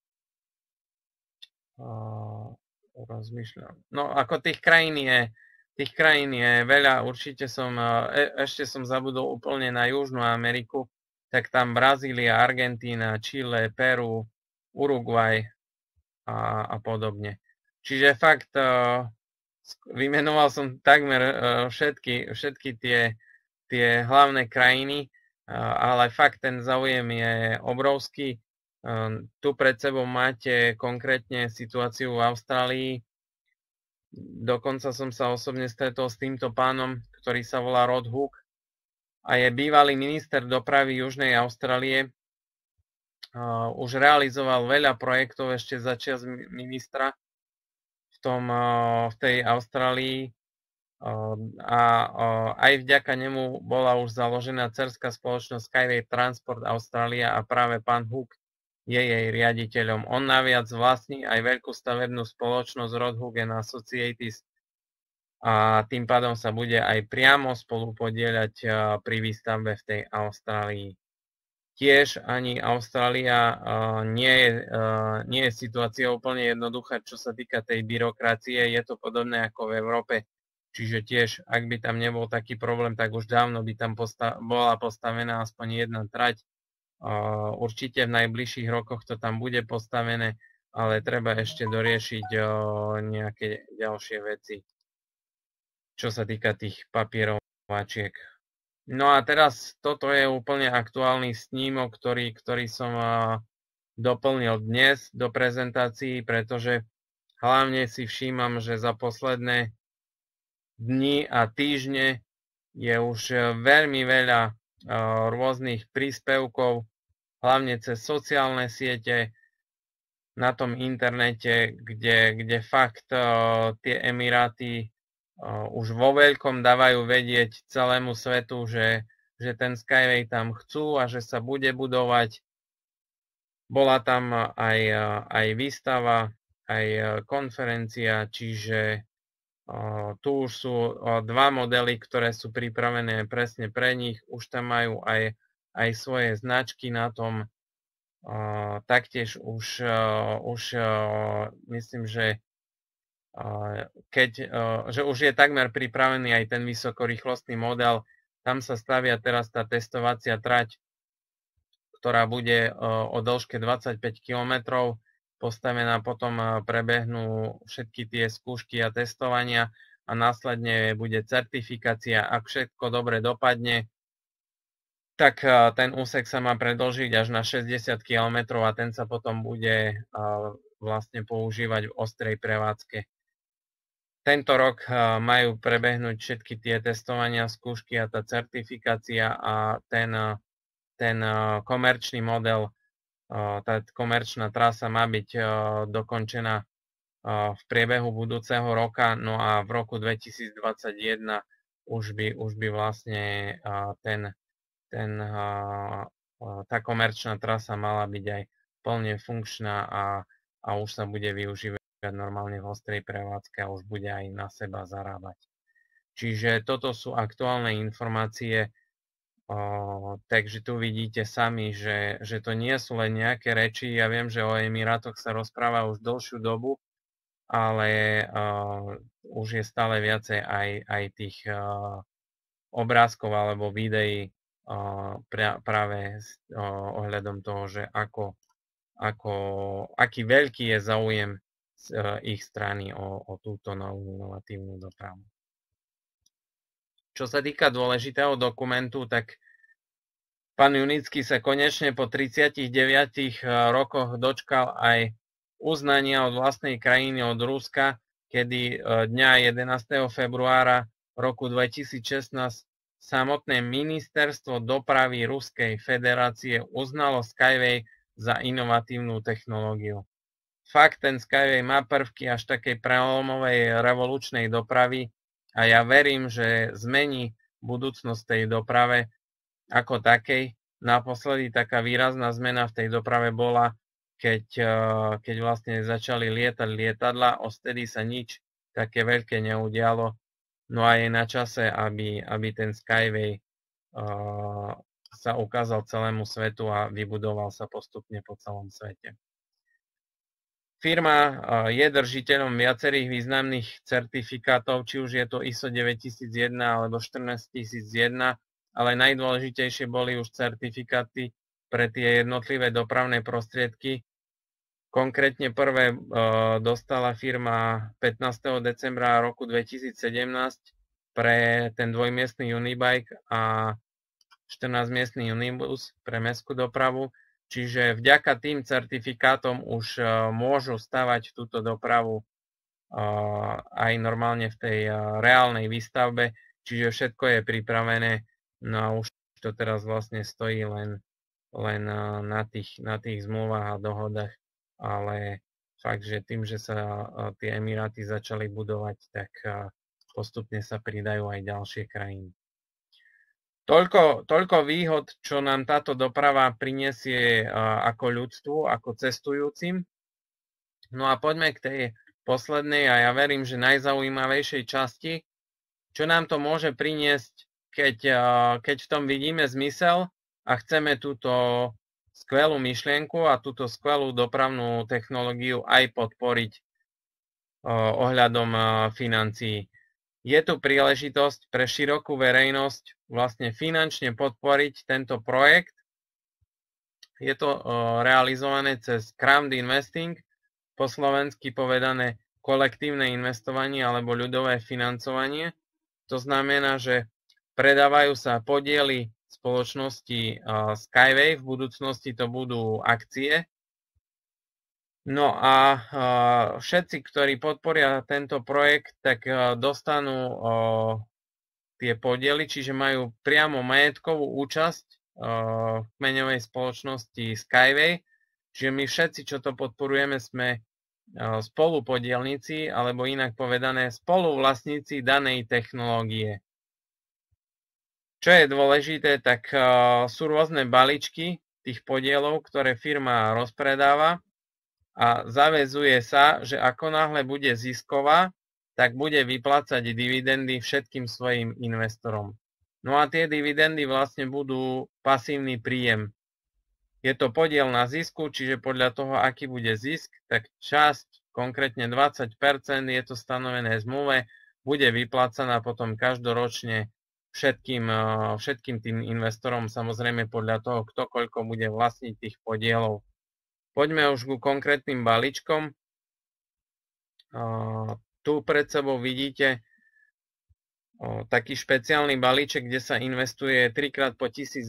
rozmýšľam. No ako tých krajín je veľa, určite ešte som zabudol úplne na Južnú Ameriku, tak tam Brazília, Argentína, Čile, Peru, Uruguay a podobne. Čiže fakt vymenoval som takmer všetky tie hlavné krajiny, ale fakt ten záujem je obrovský. Tu pred sebou máte konkrétne situáciu v Austrálii. Dokonca som sa osobne stretol s týmto pánom, ktorý sa volá Rod Hook a je bývalý minister dopravy Južnej Austrálie. Už realizoval veľa projektov ešte za čias ministra v tej Austrálii a aj vďaka nemu bola už založená dcerská spoločnosť Skyway Transport Australia a práve pán Hook je jej riaditeľom. On naviac vlastní aj veľkú stavebnú spoločnosť Rod Hook and Associates a tým pádom sa bude aj priamo spolupodieľať pri výstavbe v tej Austrálii. Tiež ani Austrália nie je situácia úplne jednoduchá, čo sa týka tej byrokracie. Je to podobné ako v Európe. Čiže tiež, ak by tam nebol taký problém, tak už dávno by tam bola postavená aspoň jedna trať. Určite v najbližších rokoch to tam bude postavené, ale treba ešte doriešiť nejaké ďalšie veci, čo sa týka tých papierovačiek. No a teraz toto je úplne aktuálny snímok, ktorý som doplnil dnes do prezentácií, pretože hlavne si všímam, že za posledné dni a týždne je už veľmi veľa rôznych príspevkov, hlavne cez sociálne siete, na tom internete, kde fakt tie Emiráty už vo veľkom dávajú vedieť celému svetu, že ten Skyway tam chcú a že sa bude budovať. Bola tam aj výstava, aj konferencia, čiže tu už sú dva modely, ktoré sú pripravené presne pre nich. Už tam majú aj svoje značky na tom. Taktiež už myslím, že že už je takmer pripravený aj ten vysokorýchlostný model. Tam sa stavia teraz tá testovacia trať, ktorá bude o dĺžke 25 km postavená, potom prebehnú všetky tie skúšky a testovania a následne bude certifikácia. Ak všetko dobre dopadne, tak ten úsek sa má predĺžiť až na 60 km a ten sa potom bude vlastne používať v ostrej prevádzke. Tento rok majú prebehnúť všetky tie testovania, skúšky a tá certifikácia a ten komerčný model, tá komerčná trasa má byť dokončená v priebehu budúceho roka, no a v roku 2021 už by vlastne tá komerčná trasa mala byť aj plne funkčná a už sa bude využívať normálne v ostrej prevádzke a už bude aj na seba zarábať. Čiže toto sú aktuálne informácie, takže tu vidíte sami, že to nie sú len nejaké reči. Ja viem, že o Emirátoch sa rozpráva už dlhšiu dobu, ale už je stále viacej aj tých obrázkov alebo videí práve ohľadom toho, že aký veľký je záujem z ich strany o túto novú inovatívnu dopravu. Čo sa týka dôležitého dokumentu, tak pán Junický sa konečne po 39 rokoch dočkal aj uznania od vlastnej krajiny, od Ruska, kedy dňa 11. februára roku 2016 samotné ministerstvo dopravy Ruskej federácie uznalo Skyway za inovatívnu technológiu. fakt ten Skyway má prvky až takej prelomovej revolučnej dopravy a ja verím, že zmení budúcnosť tej doprave ako takej. Naposledy taká výrazná zmena v tej doprave bola, keď vlastne začali lietať lietadla, odtedy sa nič také veľké neudialo. No a je na čase, aby ten Skyway sa ukázal celému svetu a vybudoval sa postupne po celom svete. Firma je držiteľom viacerých významných certifikátov, či už je to ISO 9001 alebo 14001, ale najdôležitejšie boli už certifikáty pre tie jednotlivé dopravné prostriedky. Konkrétne prvé dostala firma 15. decembra roku 2017 pre ten dvojmiestny Unibike a 14-miestny Unibus pre mestskú dopravu. Čiže vďaka tým certifikátom už môžu stavať túto dopravu aj normálne v tej reálnej výstavbe. Čiže všetko je pripravené, no a už to teraz vlastne stojí len na tých zmluvách a dohodách. Ale fakt, že tým, že sa tie Emiráty začali budovať, tak postupne sa pridajú aj ďalšie krajiny. Toľko výhod, čo nám táto doprava prinesie ako ľudstvu, ako cestujúcim. No a poďme k tej poslednej a ja verím, že najzaujímavejšej časti, čo nám to môže priniesť, keď v tom vidíme zmysel a chceme túto skvelú myšlienku a túto skvelú dopravnú technológiu aj podporiť ohľadom financií. Je tu príležitosť pre širokú verejnosť vlastne finančne podporiť tento projekt. Je to realizované cez crowd investing, po slovensky povedané kolektívne investovanie alebo ľudové financovanie. To znamená, že predávajú sa podiely spoločnosti Skyway, v budúcnosti to budú akcie. No a všetci, ktorí podporia tento projekt, tak dostanú tie podiely, čiže majú priamo majetkovú účasť v kmeňovej spoločnosti Skyway. Čiže my všetci, čo to podporujeme, sme spolupodielníci, alebo inak povedané spoluvlastníci danej technológie. Čo je dôležité, tak sú rôzne balíčky tých podielov, ktoré firma rozpredáva. A zaväzuje sa, že ako náhle bude zisková, tak bude vyplácať dividendy všetkým svojim investorom. No a tie dividendy vlastne budú pasívny príjem. Je to podiel na zisku, čiže podľa toho, aký bude zisk, tak časť, konkrétne 20%, je to stanovené v zmluve, bude vyplácaná potom každoročne všetkým tým investorom, samozrejme podľa toho, kto koľko bude vlastniť tých podielov. Poďme už ku konkrétnym balíčkom. Tu pred sebou vidíte taký špeciálny balíček, kde sa investuje 3x po $1000.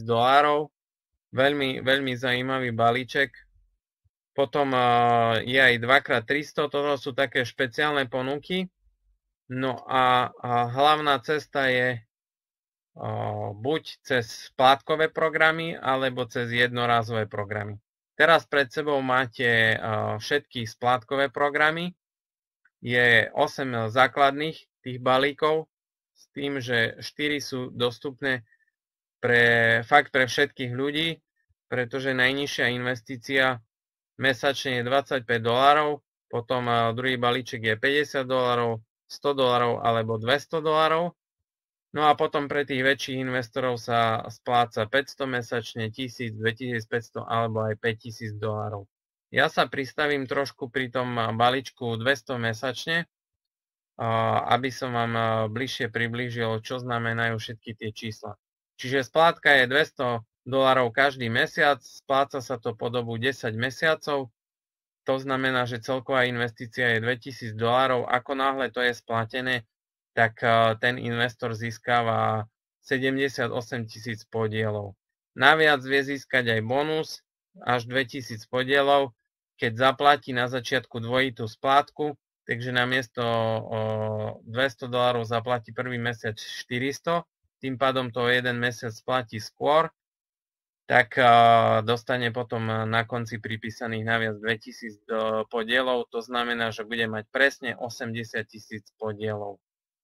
Veľmi zaujímavý balíček. Potom je aj 2x300, toto sú také špeciálne ponuky. No a hlavná cesta je buď cez splátkové programy, alebo cez jednorázové programy. Teraz pred sebou máte všetky splátkové programy. Je 8 základných tých balíkov s tým, že 4 sú dostupné pre všetkých ľudí, pretože najnižšia investícia mesačne je $25, potom druhý balíček je $50, $100 alebo $200. No a potom pre tých väčších investorov sa spláca 500 mesačne, 1000, 2500 alebo aj $5000. Ja sa pristavím trošku pri tom balíčku 200 mesačne, aby som vám bližšie priblížil, čo znamenajú všetky tie čísla. Čiže splátka je $200 každý mesiac, spláca sa to po dobu 10 mesiacov, to znamená, že celková investícia je $2000. Ako náhle to je splatené, tak ten investor získava 78 000 podielov. Naviac vie získať aj bonus až 2000 podielov, keď zaplatí na začiatku dvojitú splátku, takže namiesto $200 zaplatí prvý mesiac 400, tým pádom to jeden mesiac splatí skôr tak dostane potom na konci pripísaných naviac 2000 podielov, to znamená, že bude mať presne 80 000 podielov.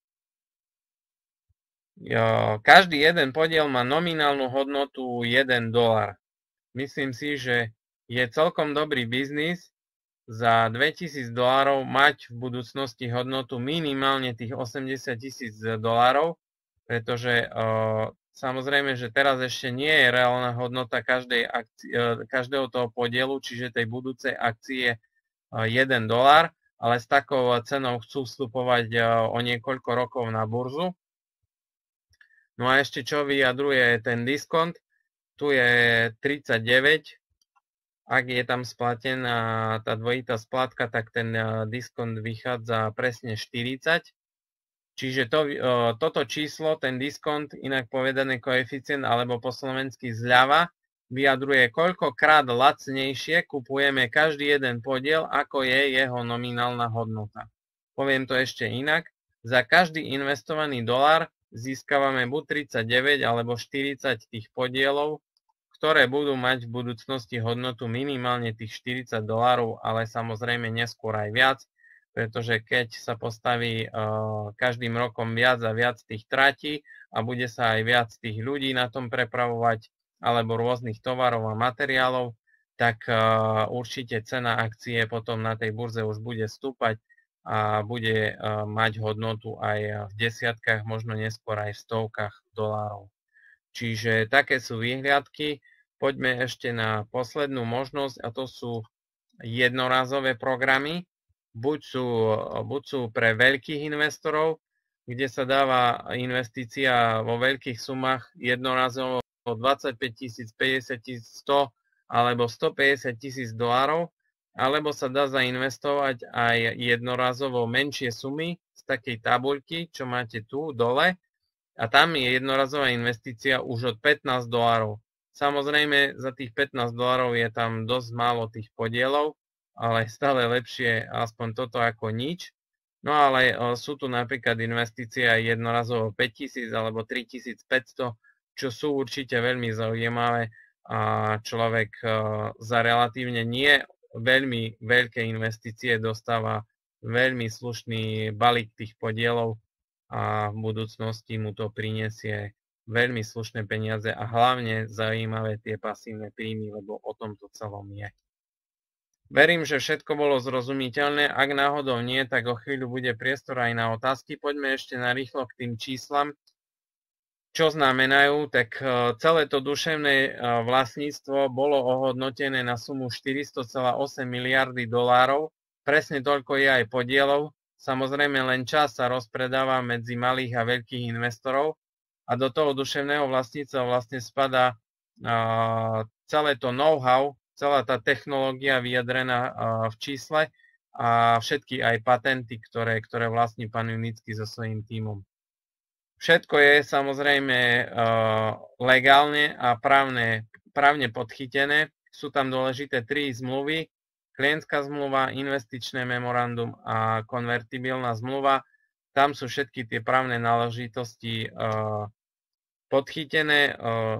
Každý jeden podiel má nominálnu hodnotu $1. Myslím si, že je celkom dobrý biznis za $2000 mať v budúcnosti hodnotu minimálne tých 80 000 $, pretože samozrejme, že teraz ešte nie je reálna hodnota každého toho podielu, čiže tej budúcej akcie $1, ale s takou cenou chcú vstupovať o niekoľko rokov na burzu. No a ešte čo vyjadruje ten diskont, tu je 39, ak je tam splatená tá dvojitá splatka, tak ten diskont vychádza presne 40. Čiže toto číslo, ten diskont, inak povedaný koeficient alebo po slovensky zľava, vyjadruje, koľkokrát lacnejšie kupujeme každý jeden podiel, ako je jeho nominálna hodnota. Poviem to ešte inak, za každý investovaný dolár získavame buď 39 alebo 40 tých podielov, ktoré budú mať v budúcnosti hodnotu minimálne tých $40, ale samozrejme neskôr aj viac, pretože keď sa postaví každým rokom viac a viac tých tratí a bude sa aj viac tých ľudí na tom prepravovať alebo rôznych tovarov a materiálov, tak určite cena akcie potom na tej burze už bude stúpať a bude mať hodnotu aj v desiatkách, možno neskôr aj v stovkách dolárov. Čiže také sú výhliadky. Poďme ešte na poslednú možnosť a to sú jednorazové programy. Buď sú pre veľkých investorov, kde sa dáva investícia vo veľkých sumách jednorazovo 25 000, 50 000, 100 alebo 150 000 $, alebo sa dá zainvestovať aj jednorazovo menšie sumy z takej tabuľky, čo máte tu dole, a tam je jednorazová investícia už od $15. Samozrejme, za tých $15 je tam dosť málo tých podielov, ale stále lepšie aspoň toto ako nič. No ale sú tu napríklad investície aj jednorazovo 5000 alebo 3500, čo sú určite veľmi zaujímavé a človek za relatívne nie veľmi veľké investície dostáva veľmi slušný balík tých podielov a v budúcnosti mu to prinesie veľmi slušné peniaze a hlavne zaujímavé tie pasívne príjmy, lebo o tom to celom je. Verím, že všetko bolo zrozumiteľné. Ak náhodou nie, tak o chvíľu bude priestor aj na otázky. Poďme ešte narýchlo k tým číslam. Čo znamenajú? Tak celé to duševné vlastníctvo bolo ohodnotené na sumu 400,8 miliardy $. Presne toľko je aj podielov. Samozrejme len čas sa rozpredáva medzi malých a veľkých investorov a do toho duševného vlastníctva vlastne spadá celé to know-how, celá tá technológia vyjadrená v čísle a všetky aj patenty, ktoré vlastní pán Junický so svojím tímom. Všetko je samozrejme legálne a právne podchytené. Sú tam dôležité 3 zmluvy. Klientská zmluva, investičné memorandum a konvertibilná zmluva. Tam sú všetky tie právne náležitosti podchytené.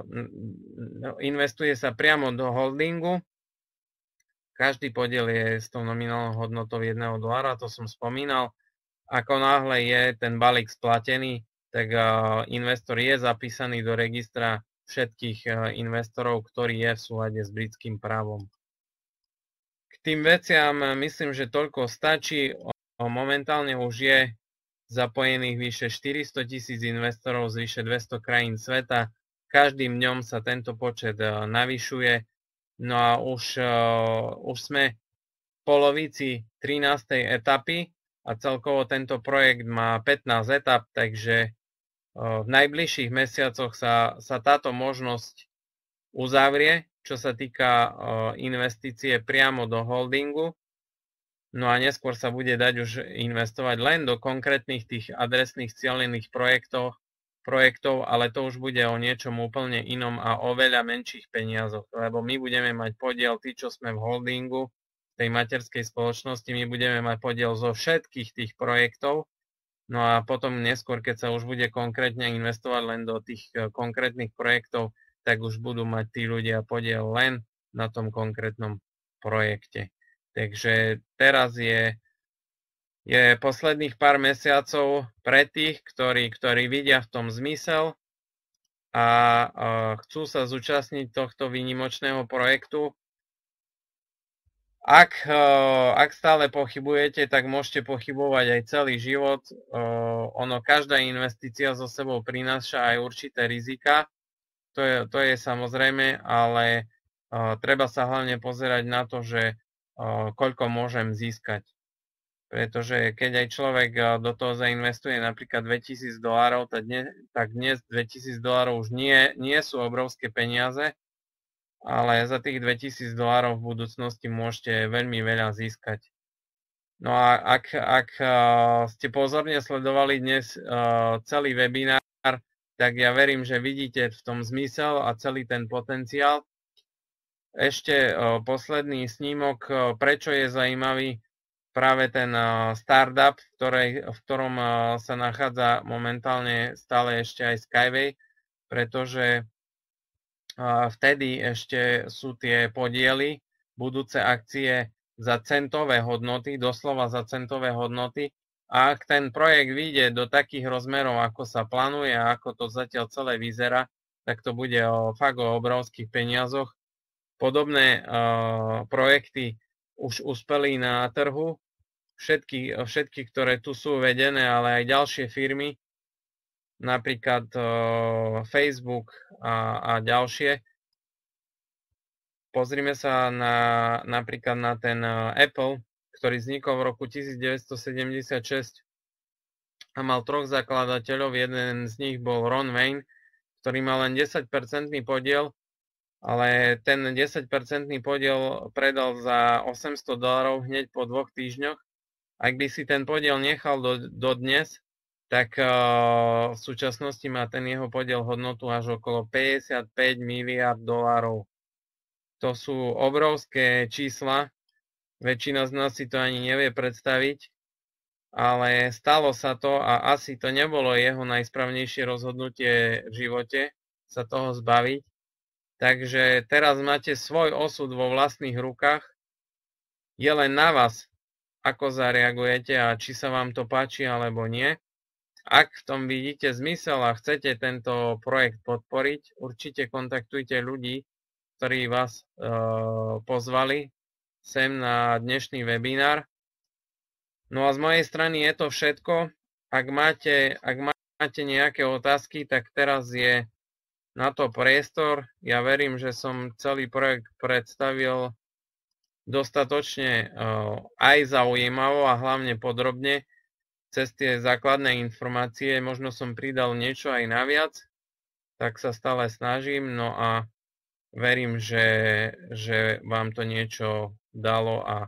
Investuje sa priamo do holdingu. Každý podiel je s tou nominálnou hodnotou $1, to som spomínal. Ako náhle je ten balík splatený, tak investor je zapísaný do registra všetkých investorov, ktorý je v súlade s britským právom. K tým veciam myslím, že toľko stačí. Momentálne už je zapojených vyše 400 000 investorov z vyše 200 krajín sveta. Každým dňom sa tento počet navyšuje. No a už sme v polovici 13. etapy a celkovo tento projekt má 15 etap, takže v najbližších mesiacoch sa táto možnosť uzavrie, čo sa týka investície priamo do holdingu. No a neskôr sa bude dať už investovať len do konkrétnych tých adresných cieľených projektov, ale to už bude o niečom úplne inom a o veľa menších peniazoch, lebo my budeme mať podiel, tí, čo sme v holdingu, tej materskej spoločnosti, my budeme mať podiel zo všetkých tých projektov. No a potom neskôr, keď sa už bude konkrétne investovať len do tých konkrétnych projektov, tak už budú mať tí ľudia podiel len na tom konkrétnom projekte. Takže teraz je posledných pár mesiacov pre tých, ktorí vidia v tom zmysel a chcú sa zúčastniť tohto výnimočného projektu. Ak stále pochybujete, tak môžete pochybovať aj celý život. Každá investícia so sebou prináša aj určité rizika. To je samozrejme, ale treba sa hlavne pozerať na to, že koľko môžem získať. Pretože keď aj človek do toho zainvestuje napríklad $2000, tak dnes $2000 už nie sú obrovské peniaze, ale za tých $2000 v budúcnosti môžete veľmi veľa získať. No a ak ste pozorne sledovali dnes celý webinár, tak ja verím, že vidíte v tom zmysel a celý ten potenciál. Ešte posledný snímok, prečo je zaujímavý práve ten startup, v ktorom sa nachádza momentálne stále ešte aj Skyway, pretože vtedy ešte sú tie podiely, budúce akcie za centové hodnoty, doslova za centové hodnoty. A ak ten projekt vyjde do takých rozmerov, ako sa plánuje a ako to zatiaľ celé vyzerá, tak to bude fakt o obrovských peniazoch. Podobné projekty už uspeli na trhu, všetky, ktoré tu sú uvedené, ale aj ďalšie firmy, napríklad Facebook a ďalšie. Pozrime sa napríklad na ten Apple, ktorý vznikol v roku 1976 a mal 3 zakladateľov. Jeden z nich bol Ron Wayne, ktorý mal len 10% podiel, ale ten 10% podiel predal za $800 hneď po 2 týždňoch. Ak by si ten podiel nechal do dnes, tak v súčasnosti má ten jeho podiel hodnotu až okolo $55 miliárd. To sú obrovské čísla, väčšina z nás si to ani nevie predstaviť, ale stalo sa to a asi to nebolo jeho najsprávnejšie rozhodnutie v živote sa toho zbaviť. Takže teraz máte svoj osud vo vlastných rukách. Je len na vás, ako zareagujete a či sa vám to páči alebo nie. Ak v tom vidíte zmysel a chcete tento projekt podporiť, určite kontaktujte ľudí, ktorí vás pozvali sem na dnešný webinár. No a z mojej strany je to všetko. Ak máte nejaké otázky, tak teraz je na to priestor. Ja verím, že som celý projekt predstavil dostatočne aj zaujímavo a hlavne podrobne cez tie základné informácie. Možno som pridal niečo aj naviac, tak sa stále snažím. No a verím, že vám to niečo dalo a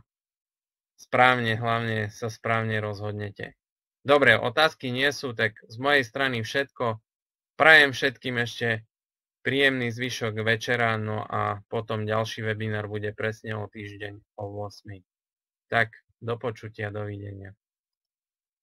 hlavne sa správne rozhodnete. Dobre, otázky nie sú, tak z mojej strany všetko. Prajem všetkým ešte príjemný zvyšok večera, no a potom ďalší webinár bude presne o týždeň o 8. Tak, do počutia, dovidenia.